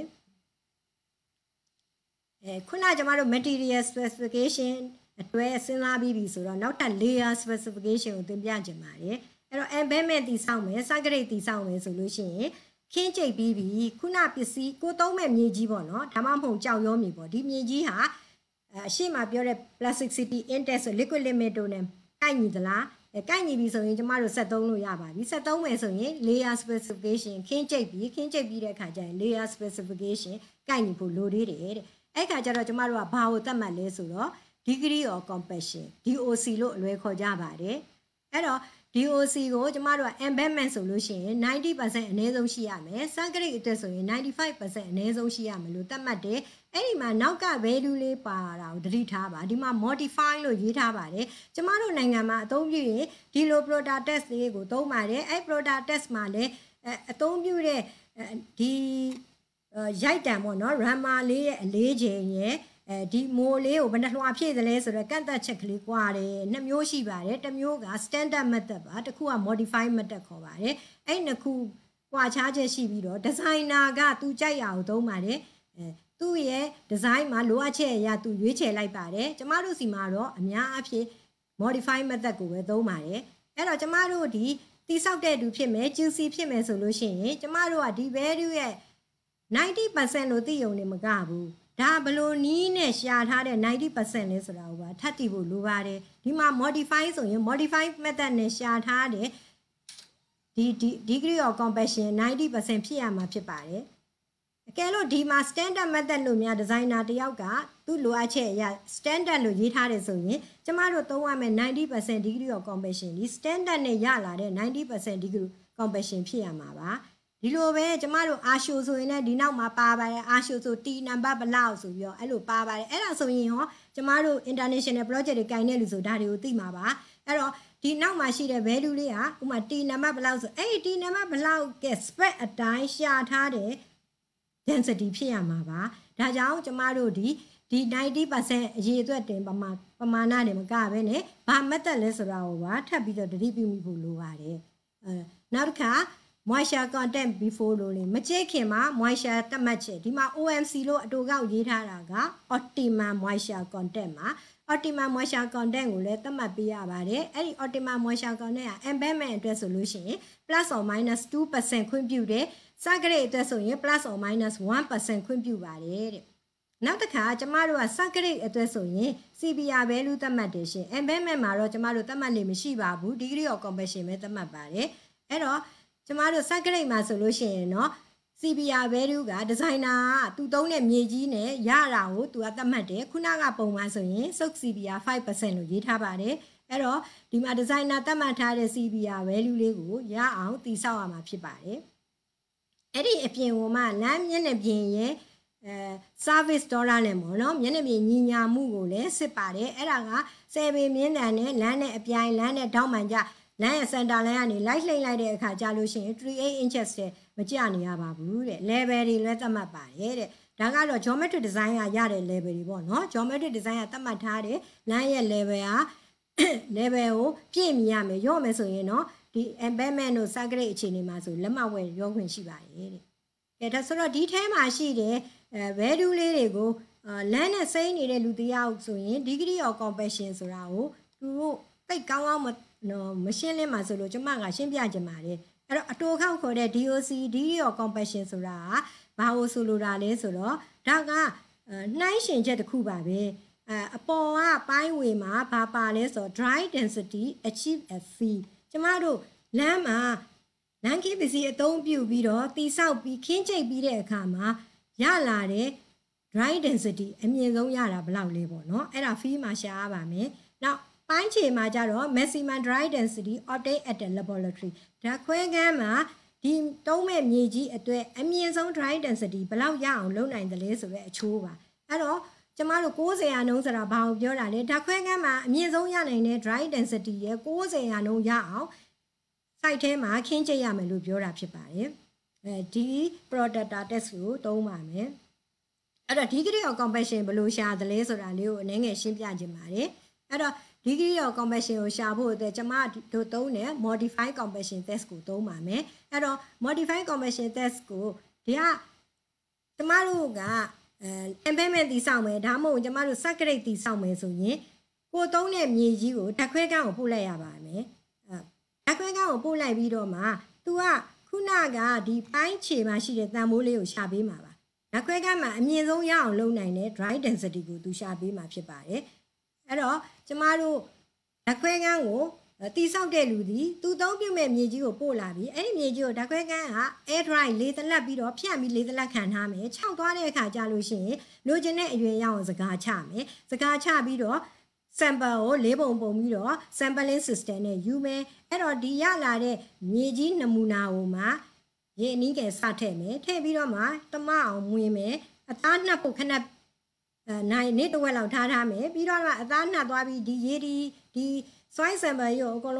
အဲခုနကျမတို့ material specification အတွဲစဉ်းစားပြီးပြီဆိုတော့နောက်ထပ် layer specification ကိုသင်ပြချင်ပါတယ်အဲ့တော့ embedment တည်ဆောက်မယ် subgrade တည်ဆောက်မယ်ဆိုလို့ရှိရင်ခင်းကျိတ်ပြီးပြီခုနပစ္စည်းကိုသုံးမဲ့မြေကြီးပေါ့နော်ဒါမှမဟုတ်ကြောက်ရောမြေပေါ့ဒီမြေကြီးဟာအရှိမပြောတဲ့ plasticity index ဆို liquid limit တို့ ਨੇ ကိုက်ညီသလားအဲကိုက်ညီပြီဆိုရင်ကျမတို့ဆက်သုံးလို့ရပါပြီဆက်သုံးမယ်ဆိုရင် layer specification ခင်းကျိတ်ပြီးခင်းကျိတ်ပြီးတဲ့အခါကျရင် layer specification ကိုက်ညီဖို့လိုသေးတယ်တဲ့အဲ့ခါကျတော့ကျမတို့ကဘာကိုသတ်မှတ်လဲဆိုတော့ degree of compaction D O C လို့အလွယ်ခေါ်ကြပါတယ်အဲ့တော့ D O C ကိုကျမတို့က embedment ဆိုလို့ရှိရင်ninety percent အနည်းဆုံးရှိရမယ် subgrade အတွက်ဆိုရင်ninety-five percent အနည်းဆုံးရှိရမယ်လို့သတ်မှတ်တယ်အဲ့ဒီမှာနောက်က value လေးပါတာကိုသတိထားပါဒီမှာ modify လို့ရေးထားပါတယ်ကျမတို့နိုင်ငံမှာအသုံးပြုရင်ဒီလို product test လေးကိုသုံးပါတယ်အဲ့ product test မှာလည်းအသုံးပြုတဲ့ဒီရိုက်တံပေါ့နော် rammer လေးရဲ့အလေးချိန်ရယ်အဲဒီမိုးလေးကိုဘယ်နှလွှာဖြည့်သလဲဆိုတော့ကန့်သက်ချက်ကလေးကွာတယ်နှစ်မျိုးရှိပါတယ်တစ်မျိုးက standard method ပါတစ်ခုက modify method ခေါ်ပါတယ်အဲ့နှစ်ခုကွာခြားချက်ရှိပြီးတော့ designer ကသူကြိုက်ရအောင်သုံးပါတယ်အဲသူ့ရဲ့ design မှာလိုအပ်ချက်အရာသူရွေးချယ်လိုက်ပါတယ်ကျမတို့စီမှာတော့အများအဖြစ် modify method ကိုပဲသုံးပါတယ်အဲ့တော့ကျမတို့ဒီတိဆောက်တဲ့သူဖြစ်မယ် juicy ဖြစ်မယ်ဆိုလို့ရှိရင်ကျမတို့ကဒီ value ရဲ့ninety percent လို့သိရုံနဲ့မကဘူးဒါဘလို့နီးနဲ့ရှာထားတဲ့ninety percent လဲဆိုတာကိုပါထပ်တည်ဖို့လိုပါတယ်ဒီမှာ modify ဆိုရင် modify method နဲ့ရှာထားတဲ့ဒီ degree of completion ninety percent ဖြစ်ရမှာဖြစ်ပါတယ်အကယ်လို့ဒီမှာ standard method လို့များ designer တယောက်ကသူ့လိုအပ်ချက်အရ standard လို့ရေးထားတယ်ဆိုရင်ကျမတို့သုံးရမယ်ninety percent degree of completion ဒီ standard နဲ့ရလာတဲ့ninety percent degree completion ဖြစ်ရမှာပါဒီလိုပဲကျမတို့အာရှိုဆိုရင်လည်းဒီနောက်မှာပါပါတယ်အာရှိုဆို T number ဘလောက်ဆိုပြီးတော့အဲ့လိုပါပါတယ်အဲ့ဒါဆိုရင်ဟောကျမတို့ international project တွေ gain နေလို့ဆိုဒါတွေကိုသိမှာပါအဲ့တော့ဒီနောက်မှာရှိတဲ့ value လေးကဥပမာ T number ဘလောက်ဆိုအဲ့ဒီ T number ဘလောက်က spec အတိုင်းရှာထားတဲ့ density ဖြစ်ရမှာပါဒါကြောင့်ကျမတို့ဒီဒီninety percent အရေးအတွက်တင်ပမာပမာဏတွေမကဘဲနဲ့ဘာ method လဲဆိုတာကိုပါထပ်ပြီးတော့တတိပြုမိဖို့လိုပါတယ်အဲနောက်တစ်ခါmoisture content before လို့လေမကြည့်ခင်မှာ moisture သတ်မှတ်ချက်ဒီမှာ O M C လို့အတူကောက်ရေးထားတာက optimum moisture content မှာ optimum moisture content ကိုလည်းသတ်မှတ်ပေးရပါတယ်အဲ့ဒီ optimum moisture content က embedment အတွက်ဆိုလို့ရှိရင် plus or minus two percent ခွင့်ပြုတယ်စကရိတ်အတွက်ဆိုရင် plus or minus one percent ခွင့်ပြုပါတယ်တဲ့နောက်တစ်ခါကျမတို့ကစကရိတ်အတွက်ဆိုရင် C B R value သတ်မှတ်တယ်ရှင် embedment မှာတော့ကျမတို့သတ်မှတ်လို့မရှိပါဘူး degree of completion ပဲသတ်မှတ်ပါတယ်အဲ့တော့ကျမတို့စကရိတ်မှာဆိုလို့ရှိရင်เนาะ C B R value က designer ကသူသုံးတဲ့မြေကြီးနဲ့ရတာကိုသူကသတ်မှတ်တယ်ခုနကပုံမှန်ဆိုရင် soak C B R five percent လို့ရေးထားပါတယ်အဲ့တော့ဒီမှာ designer သတ်မှတ်ထားတဲ့ C B R value လေးကိုရအောင်တည်ဆောက်ရမှာဖြစ်ပါတယ်အဲ့ဒီအပြင်ကမှလမ်းမျက်နှာပြင်ရဲ့အဲ service dollar နဲ့ပေါ့နော်မျက်နှာပြင်ညီညာမှုကိုလည်းစစ်ပါတယ်အဲ့ဒါကဆယ်ပေမြင်းတန်နဲ့လမ်းနဲ့အပြိုင်လမ်းနဲ့တောက်မှန်ကြလမ်းရဲ့ center line ကနေလိုက်လှိမ့်လိုက်တဲ့အခါကြာလို့ရှိရင်thirty-eight inches တဲ့မကျနေရပါဘူးတဲ့ level တွေလည်းသတ်မှတ်ပါတယ်တဲ့ဒါကတော့ geometric design ကရတဲ့ level တွေပေါ့နော် geometric design ကသတ်မှတ်ထားတဲ့လမ်းရဲ့ level က level ကိုပြည့်မီရမယ်ရော့မယ်ဆိုရင်တော့ဒီ embedment တို့ circuit အခြေအနေမှာဆိုလက်မဝဲရောခွင့်ရှိပါတယ်တဲ့ကဲဒါဆိုတော့ဒီထဲမှာရှိတဲ့အဲ value လေးတွေကိုလမ်းနဲ့စိမ့်နေတဲ့လူတယောက်ဆိုရင် degree of completion ဆိုတာကိုသူတို့သိကောင်းကောင်းမနော်မရှင်းလင်းပါဆိုလို့ကျမကရှင်းပြချင်ပါတယ်အဲ့တော့အတိုခောက်ခေါ်တဲ့ D O C degree of completion ဆိုတာကဘာလို့ဆိုလိုတာလဲဆိုတော့ဒါကနှိုင်းရှင်ချက်တစ်ခုပါပဲအဲအပေါ်ကပိုင်းဝေမှာဘာပါလဲဆိုတော့ dry density achieve at field ကျမတို့လမ်းမှာလမ်းခင်းပစ္စည်းအသုံးပြုပြီးတော့တိဆောက်ပြီးခင်းချိတ်ပြီးတဲ့အခါမှာရလာတဲ့ dry density အမြင့်ဆုံးရတာဘယ်လောက်လဲပေါ့နော်အဲ့ဒါ field မှာရှာရပါမယ်နောက်ပိုင်းခြေမှာကြတော့ maximum dry density obtained at the laboratory ဓာတ်ခွဲခန်းမှာဒီတုံးမဲ့မြေကြီးအတွက်အမြင့်ဆုံး dry density ဘယ်လောက်ရအောင်လုပ်နိုင်တယ်လဲဆိုတဲ့အချိုးပါအဲ့တော့ကျမတို့ninetyရာနှုန်းဆိုတာဘာကိုပြောတာလဲဓာတ်ခွဲခန်းမှာအမြင့်ဆုံးရနိုင်တဲ့ dry density ရဲ့ninetyရာနှုန်းရအောင် site ထဲမှာခင်းကျက်ရမယ်လို့ပြောတာဖြစ်ပါတယ်အဲဒီ product test ကိုသုံးပါမယ်အဲ့တော့ degree of completion ဘယ်လိုရှာတယ်လဲဆိုတာလေးကိုအနည်းငယ်ရှင်းပြခြင်းပါတယ်အဲ့တော့degree of completion ကိုရှာဖို့အတွက်ကျမတို့သုံးတဲ့ modify completion test ကိုသုံးပါမယ်အဲ့တော့ modify completion test ကိုဒီကကျမတို့ကအဲ embedment တည်ဆောက်မယ်ဒါမှမဟုတ်ကျမတို့ circuit တည်ဆောက်မယ်ဆိုရင်ကိုသုံးတဲ့မြေကြီးကိုဓာတ်ခွဲခန်းကိုပို့လိုက်ရပါမယ်အဲဓာတ်ခွဲခန်းကိုပို့လိုက်ပြီးတော့မှ तू ကခုနကဒီပိုင်းခြေမှာရှိတဲ့တန်ဖိုးလေးကိုရှာပေးမှာပါဓာတ်ခွဲခန်းမှာအမြင့်ဆုံးရအောင်လုပ်နိုင်တဲ့ dry density ကို तू ရှာပေးမှာဖြစ်ပါတယ်အဲ့တော့ကျမတို့ဓာတ်ခွဲခန်းကိုတိဆောက်တဲ့လူဒီသူသုံးပြုမဲ့မြေကြီးကိုပို့လာပြီးအဲ့ဒီမြေကြီးကိုဓာတ်ခွဲခန်းက air dry လေတလက်ပြီးတော့ဖြန့်ပြီးလေတလက်ခံထားမယ်ခြောက်သွားတဲ့အခါကြာလို့ရှိရင်လိုချင်တဲ့အရွယ်ရအောင်စကားချမယ်စကားချပြီးတော့ sample ကိုလေးပုံပုံပြီးတော့ sampling system နဲ့ယူမယ်အဲ့တော့ဒီရလာတဲ့မြေကြီးနမူနာကိုမှရေအနည်းငယ်စထည့်မယ်ထည့်ပြီးတော့မှတမအောင်မွေးမယ်အသားနှပ်ဖို့ခဏအဲနိုင်နေ့တစ်ဝက်လောက်ထားထားမယ်ပြီးတော့အသားနှပ်သွားပြီးဒီရေဒီဒီ soil sample ကိုအကုန်လုံး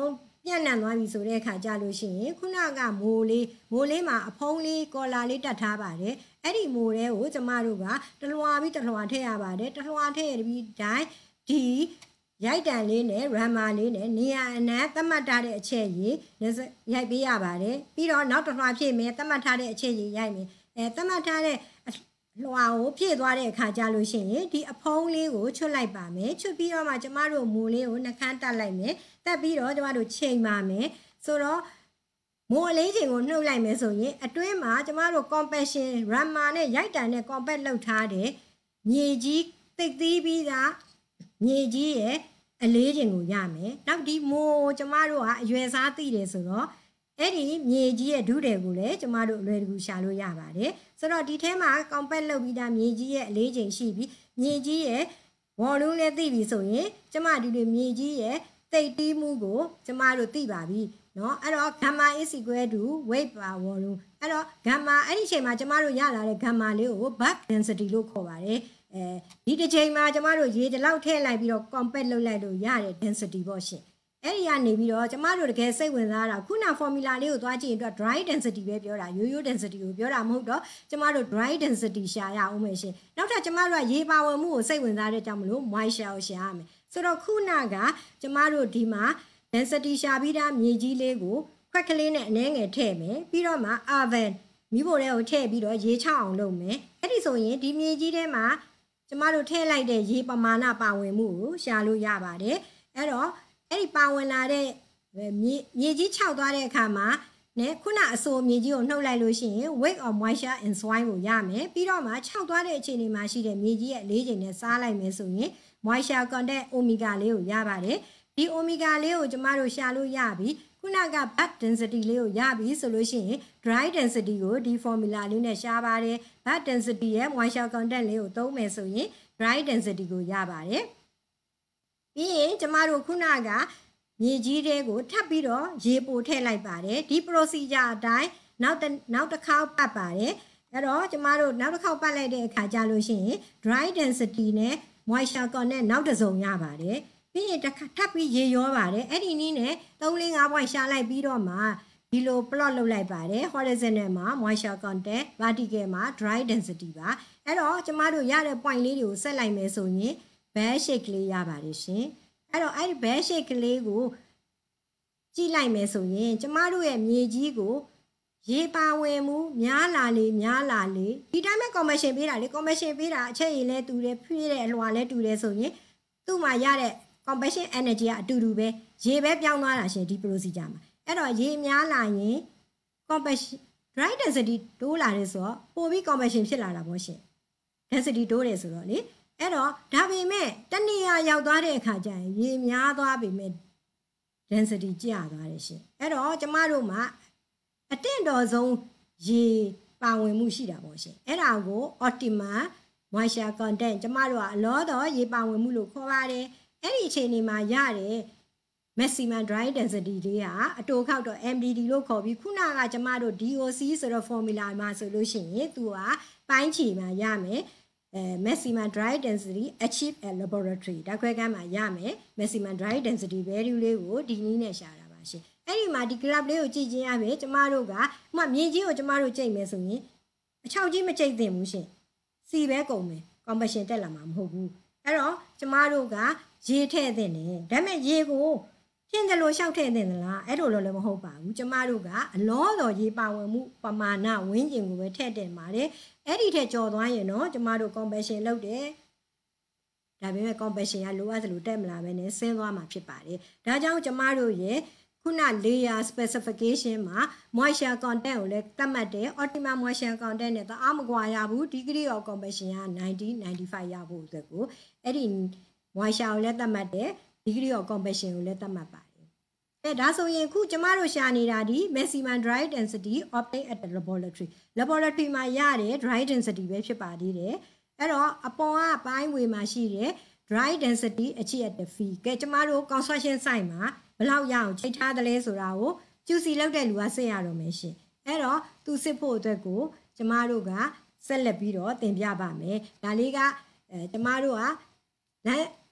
ပြန့်နှံ့သွားပြီဆိုတဲ့အခါကြလို့ရှိရင်ခုနကမိုးလေးမိုးလေးမှာအဖုံးလေးကော်လာလေးတက်ထားပါတယ်အဲ့ဒီမိုးတဲ့ကိုကျမတို့ကတလွှာပြီးတလွှာထည့်ရပါတယ်တလွှာထည့်ပြီးတိုင်းဒီရိုက်တန်လေးနဲ့ rammer လေးနဲ့နေရာအနှံ့သတ်မှတ်ထားတဲ့အချက်ကြီးရိုက်ပေးရပါတယ်ပြီးတော့နောက်တစ်လွှာဖြည့်မယ်သတ်မှတ်ထားတဲ့အချက်ကြီးရိုက်မယ်အဲသတ်မှတ်ထားတဲ့လွှာကိုဖြည့်သွားတဲ့အခါကျလို့ရှိရင်ဒီအဖုံးလေးကိုချွတ်လိုက်ပါမယ်ချွတ်ပြီးတော့မှကျမတို့မိုးလေးကိုနှခမ်းတက်လိုက်မယ်တက်ပြီးတော့ကျမတို့ချိန်ပါမယ်ဆိုတော့မိုးအလေးချိန်ကိုနှုတ်လိုက်မယ်ဆိုရင်အတွင်းမှာကျမတို့ compaction rammer နဲ့ရိုက်တန်နဲ့ compact လုပ်ထားတဲ့မြေကြီးသိပ်သီးပြီးသားမြေကြီးရဲ့အလေးချိန်ကိုရမယ်နောက်ဒီမိုးကျမတို့ကအရွယ်စားသိတယ်ဆိုတော့အဲ့ဒီမြေကြီးရဲ့ဒုတယ်ကိုလည်းကျမတို့အလွယ်တကူရှာလို့ရပါတယ်ဆိုတော့ဒီထဲမှာ compact လုပ်ပြီးသားမြေကြီးရဲ့အလေးချိန်ရှိပြီးမြေကြီးရဲ့ volume လည်းသိပြီဆိုရင်ကျမဒီလိုမြေကြီးရဲ့သိပ်တီးမှုကိုကျမတို့သိပါပြီเนาะအဲ့တော့ gamma is equal to weight per volume အဲ့တော့ gamma အဲ့ဒီအချိန်မှာကျမတို့ရလာတဲ့ gamma လေးကို bulk density လို့ခေါ်ပါတယ်အဲဒီတစ်ချိန်မှာကျမတို့ရေတလောက်ထည့်လိုက်ပြီးတော့ compact လုပ်လိုက်လို့ရတဲ့ density ပေါ့ရှင်အဲ့ဒီကနေပြီးတော့ကျမတို့တကယ်စိတ်ဝင်စားတာခုန formula လေးကိုသွားကြည့်ရင်တော့ dry density ပဲပြောတာရိုးရိုး density ကိုပြောတာမဟုတ်တော့ကျမတို့ dry density ရှာရအောင်မယ်ရှင်နောက်ထပ်ကျမတို့ကရေပါဝင်မှုကိုစိတ်ဝင်စားတဲ့ကြောင့်မလို့ moisture ကိုရှာရမယ်ဆိုတော့ခုနကကျမတို့ဒီမှာ density ရှာပြီးသားမြေကြီးလေးကိုခွက်ကလေးနဲ့အနည်းငယ်ထည့်မယ်ပြီးတော့မှ oven မိဖို့ထဲကိုထည့်ပြီးတော့ရေချအောင်လုပ်မယ်အဲ့ဒီဆိုရင်ဒီမြေကြီးထဲမှာကျမတို့ထည့်လိုက်တဲ့ရေပမာဏပါဝင်မှုကိုရှာလို့ရပါတယ်အဲ့တော့အဲ့ဒီပါဝင်လာတဲ့မြေမြေကြီးခြောက်သွားတဲ့အခါမှာနဲ့ခုနအဆိုမြေကြီးကိုနှုတ်လိုက်လို့ရှိရင် weight of moisture in soil ကိုရမယ်ပြီးတော့မှခြောက်သွားတဲ့အခြေအနေမှာရှိတဲ့မြေကြီးရဲ့အလေးချိန်နဲ့စားလိုက်မယ်ဆိုရင် moisture content omega လေးကိုရပါတယ်ဒီ omega လေးကိုကျမတို့ရှာလို့ရပြီခုနက bulk density လေးကိုရပြီဆိုလို့ရှိရင် dry density ကိုဒီ formula လေးနဲ့ရှာပါတယ် bulk density ရဲ့ moisture content လေးကိုသုံးမယ်ဆိုရင် dry density ကိုရပါတယ်ပြီးရင်ကျမတို့ခုနကမြေကြီးတွေကိုထပ်ပြီးတော့ရေပိုထည့်လိုက်ပါတယ်ဒီ procedure အတိုင်းနောက်နောက်တစ်ခေါက်ပတ်ပါတယ်အဲ့တော့ကျမတို့နောက်တစ်ခေါက်ပတ်လိုက်တဲ့အခါကျလို့ရှိရင် dry density နဲ့ moisture content နောက်တစ်စုံရပါတယ်ပြီးရင်ထပ်ပြီးရေရောပါတယ်အဲ့ဒီနည်းနဲ့သုံး လေး ငါး point ရှာလိုက်ပြီးတော့မှဒီလို plot လုပ်လိုက်ပါတယ် horizontal မှာ moisture content vertical မှာ dry density ပါအဲ့တော့ကျမတို့ရတဲ့ point လေးတွေကိုဆက်လိုက်မယ်ဆိုရင် bell shape ကလေးရပါတယ်ရှင်အဲ့တော့အဲ့ဒီ bell shape ကလေးကိုကြည့်လိုက်မယ်ဆိုရင်ကျမတို့ရဲ့မြေကြီးကိုရေပါဝင်မှုများလာလေများလာလေဒီတိုင်းပဲ compression ပေးတာလေ compression ပေးတာအချက်ရည်လဲတူတယ်ဖြည့်တဲ့အလွှာလဲတူတယ်ဆိုရင်သူ့မှာရတဲ့ compression energy ကအတူတူပဲရေပဲပြောင်းသွားတာရှင်ဒီ procedure မှာအဲ့တော့ရေများလာရင် compression dry density တိုးလာတယ်ဆိုတော့ပိုပြီး compression ဖြစ်လာတာပေါ့ရှင် density တိုးတယ်ဆိုတော့လေအဲ့တော့ဒါပေမဲ့တဏှာရောက်သွားတဲ့အခါကျရင်ရေများသွားပေမဲ့ density ကျသွားတယ်ရှင်အဲ့တော့ကျမတို့မှာအတင့်တော်ဆုံးရေပါဝင်မှုရှိတာပေါ့ရှင်အဲ့ဒါကို optimal moisture content ကျမတို့ကအလောတော်ရေပါဝင်မှုလို့ခေါ်ပါတယ်အဲ့ဒီအချိန်ဒီမှာရတဲ့ maximum dry density လေးကအတိုခောက်တော့ M D D လို့ခေါ်ပြီးခုနကကျမတို့ D O C ဆိုတော့ formula မှာဆိုလို့ရှိရင်သူကပိုင်းခြေမှာရမယ်အဲ maximum dry density achieve at laboratory ဓာတ်ခွဲခန်းမှာရမယ် maximum dry density value လေးကိုဒီနည်းနဲ့ရှာတာပါရှင်အဲ့ဒီမှာဒီ graph လေးကိုကြည့်ချင်းရပြီကျမတို့ကမှမြေကြီးကိုကျမတို့ကြိတ်မယ်ဆိုရင်အချောက်ကြီးမကြိတ်သင့်ဘူးရှင်စီပဲကုန်မယ် compression တက်လာမှာမဟုတ်ဘူးအဲ့တော့ကျမတို့ကရေထည့်သင့်တယ်ဒါပေမဲ့ရေကိုရှင်းတယ်လို့ရှောက်ထည့်သင့်သလားအဲ့လိုလည်းမဟုတ်ပါဘူးကျမတို့ကအလောတော်ရေပါဝင်မှုပမာဏဝင်းကျင်ကိုပဲထည့်တင်ပါတယ်အဲ့ဒီထက်ကျော်သွားရင်တော့ကျမတို့ compression လုပ်တယ်ဒါပေမဲ့ compression ကလိုအပ်သလိုတက်မလာဘဲနဲ့ဆင်းသွားမှာဖြစ်ပါတယ်ဒါကြောင့်ကျမတို့ရဲ့ခုန layer specification မှာ moisture content ကိုလည်းသတ်မှတ်တယ် optimal moisture content နဲ့တအားမကွာရဘူး degree of compression ကninety ninety-five ရဖို့အတွက်ကိုအဲ့ဒီ moisture ကိုလည်းသတ်မှတ်တယ် degree of compression ကိုလည်းသတ်မှတ်ပါတယ်အဲဒါဆိုရင်ခုကျမတို့ရှာနေတာဒီ maximum dry density obtained at the laboratory laboratory မှာရတဲ့ dry density ပဲဖြစ်ပါသေးတယ်အဲ့တော့အပေါ်ကပိုင်းဝေမှာရှိတဲ့ dry density achieved at the field ကဲကျမတို့ construction site မှာဘယ်လောက်ရအောင်ချိန်ထားတယ်လဲဆိုတာကို Q C လောက်တဲ့လူကစစ်ရတော့မယ်ရှင်အဲ့တော့သူစစ်ဖို့အတွက်ကိုကျမတို့ကဆက်လက်ပြီးတော့သင်ပြပါမယ်ဒါလေးကအဲကျမတို့ကလမ်း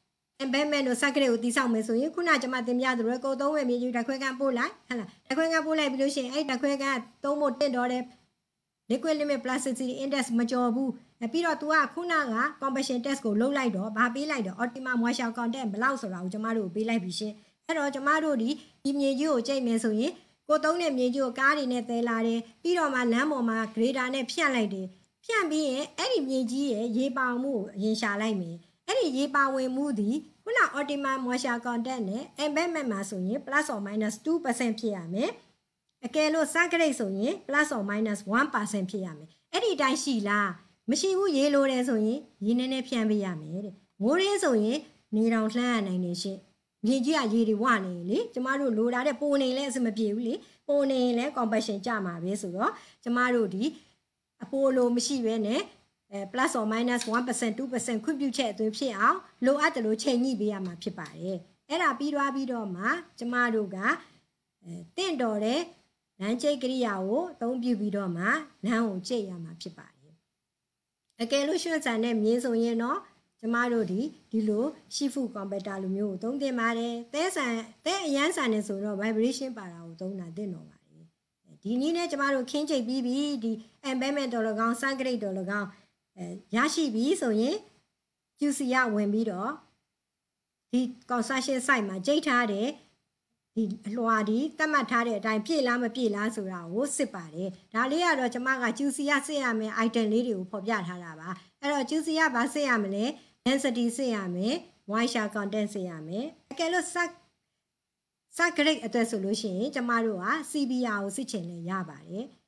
embedment တို့ circuit ကိုတည်ဆောက်မယ်ဆိုရင်ခုနကကျွန်မသင်ပြသလိုကိုသုံးဝယ်မြေကြီးဓာတ်ခွဲခန်းပို့လိုက်ဟုတ်လားဓာတ်ခွဲခန်းပို့လိုက်ပြီးလို့ရှိရင်အဲ့ဓာတ်ခွဲခန်းသုံးဖို့တင့်တော်တဲ့ liquid limit plasticity index မကျော်ဘူးပြီးတော့ तू ကခုနက compaction test ကိုလုပ်လိုက်တော့ဘာပေးလိုက်တော့ optimum moisture content ဘယ်လောက်ဆိုတာကိုကျွန်မတို့ပေးလိုက်ပြီရှင်အဲ့တော့ကျွန်မတို့ဒီဒီမြေကြီးကိုကြိတ်မယ်ဆိုရင်ကိုသုံးတဲ့မြေကြီးကိုကားတွေနဲ့သယ်လာတယ်ပြီးတော့မှလမ်းပေါ်မှာ grader နဲ့ဖြန့်လိုက်တယ်ဖြန့်ပြီးရင်အဲ့ဒီမြေကြီးရဲ့ရေပောင်မှုကိုအရင်ရှာလိုက်မယ်အဲ့ဒီရေပါဝင်မှုသည်ခုန optimum moisture content နဲ့ embedment မှာဆိုရင် plus or minus two percent ဖြစ်ရမယ်အကယ်လို့ circuit ဆိုရင် plus or minus one percent ဖြစ်ရမယ်အဲ့ဒီအတိုင်းရှိလားမရှိဘူးရေလိုတယ်ဆိုရင်ရေနည်းနည်းဖြန့်ပေးရမယ်တဲ့မိုးရင်းဆိုရင်နေတောင်လှမ်းရနိုင်နေရှင်မြေကြီးကရေတွေဝနေလေကျမတို့လိုတာတဲ့ပိုနေလဲအစမပြေဘူးလေပိုနေလဲ compaction ကြမှာပဲဆိုတော့ကျမတို့ဒီအပိုလိုမရှိပဲနဲ့အဲ plus or minus one percent two percent ခွင့်ပြုချက်အသွင်ဖြစ်အောင်လိုအပ်တယ်လို့ချိန်ညှိပေးရမှာဖြစ်ပါတယ်အဲ့ဒါပြီးသွားပြီးတော့မှကျမတို့ကအဲတင့်တော်တဲ့လမ်းချိတ်ကိရိယာကိုအသုံးပြုပြီးတော့မှလမ်းကိုချိတ်ရမှာဖြစ်ပါတယ်အကယ်လို့ရွှေ့ဆန်တဲ့မြေဆိုရင်တော့ကျမတို့ဒီဒီလိုရှိဖူကွန်ပျူတာလိုမျိုးကိုသုံးသင့်ပါတယ်သဲဆန်သဲအရန်ဆန်နေဆိုတော့ vibration ပါတာကိုသုံးတာသင့်တော်ပါတယ်ဒီနည်းနဲ့ကျမတို့ခင်းချိတ်ပြီးပြီဒီ embedment တော်၎င်း circuit တော်၎င်းအဲရရှိပြီဆိုရင် Q C ရဝင်ပြီးတော့ဒီ construction site မှာကြိတ်ထားတဲ့ဒီအလွှာဒီတတ်မှတ်ထားတဲ့အတိုင်းပြည့်လားမပြည့်လားဆိုတာကိုစစ်ပါတယ်ဒါလေးကတော့ကျမက Q C ရစစ်ရမယ် item လေးတွေကိုဖော်ပြထားတာပါအဲ့တော့ Q C ရဘာစစ်ရမလဲ density စစ်ရမယ် moisture content စစ်ရမယ်အကယ်လို့ circuit အတွက်ဆိုလို့ရှိရင်ကျမတို့က C B R ကိုစစ်ချင်လဲရပါတယ်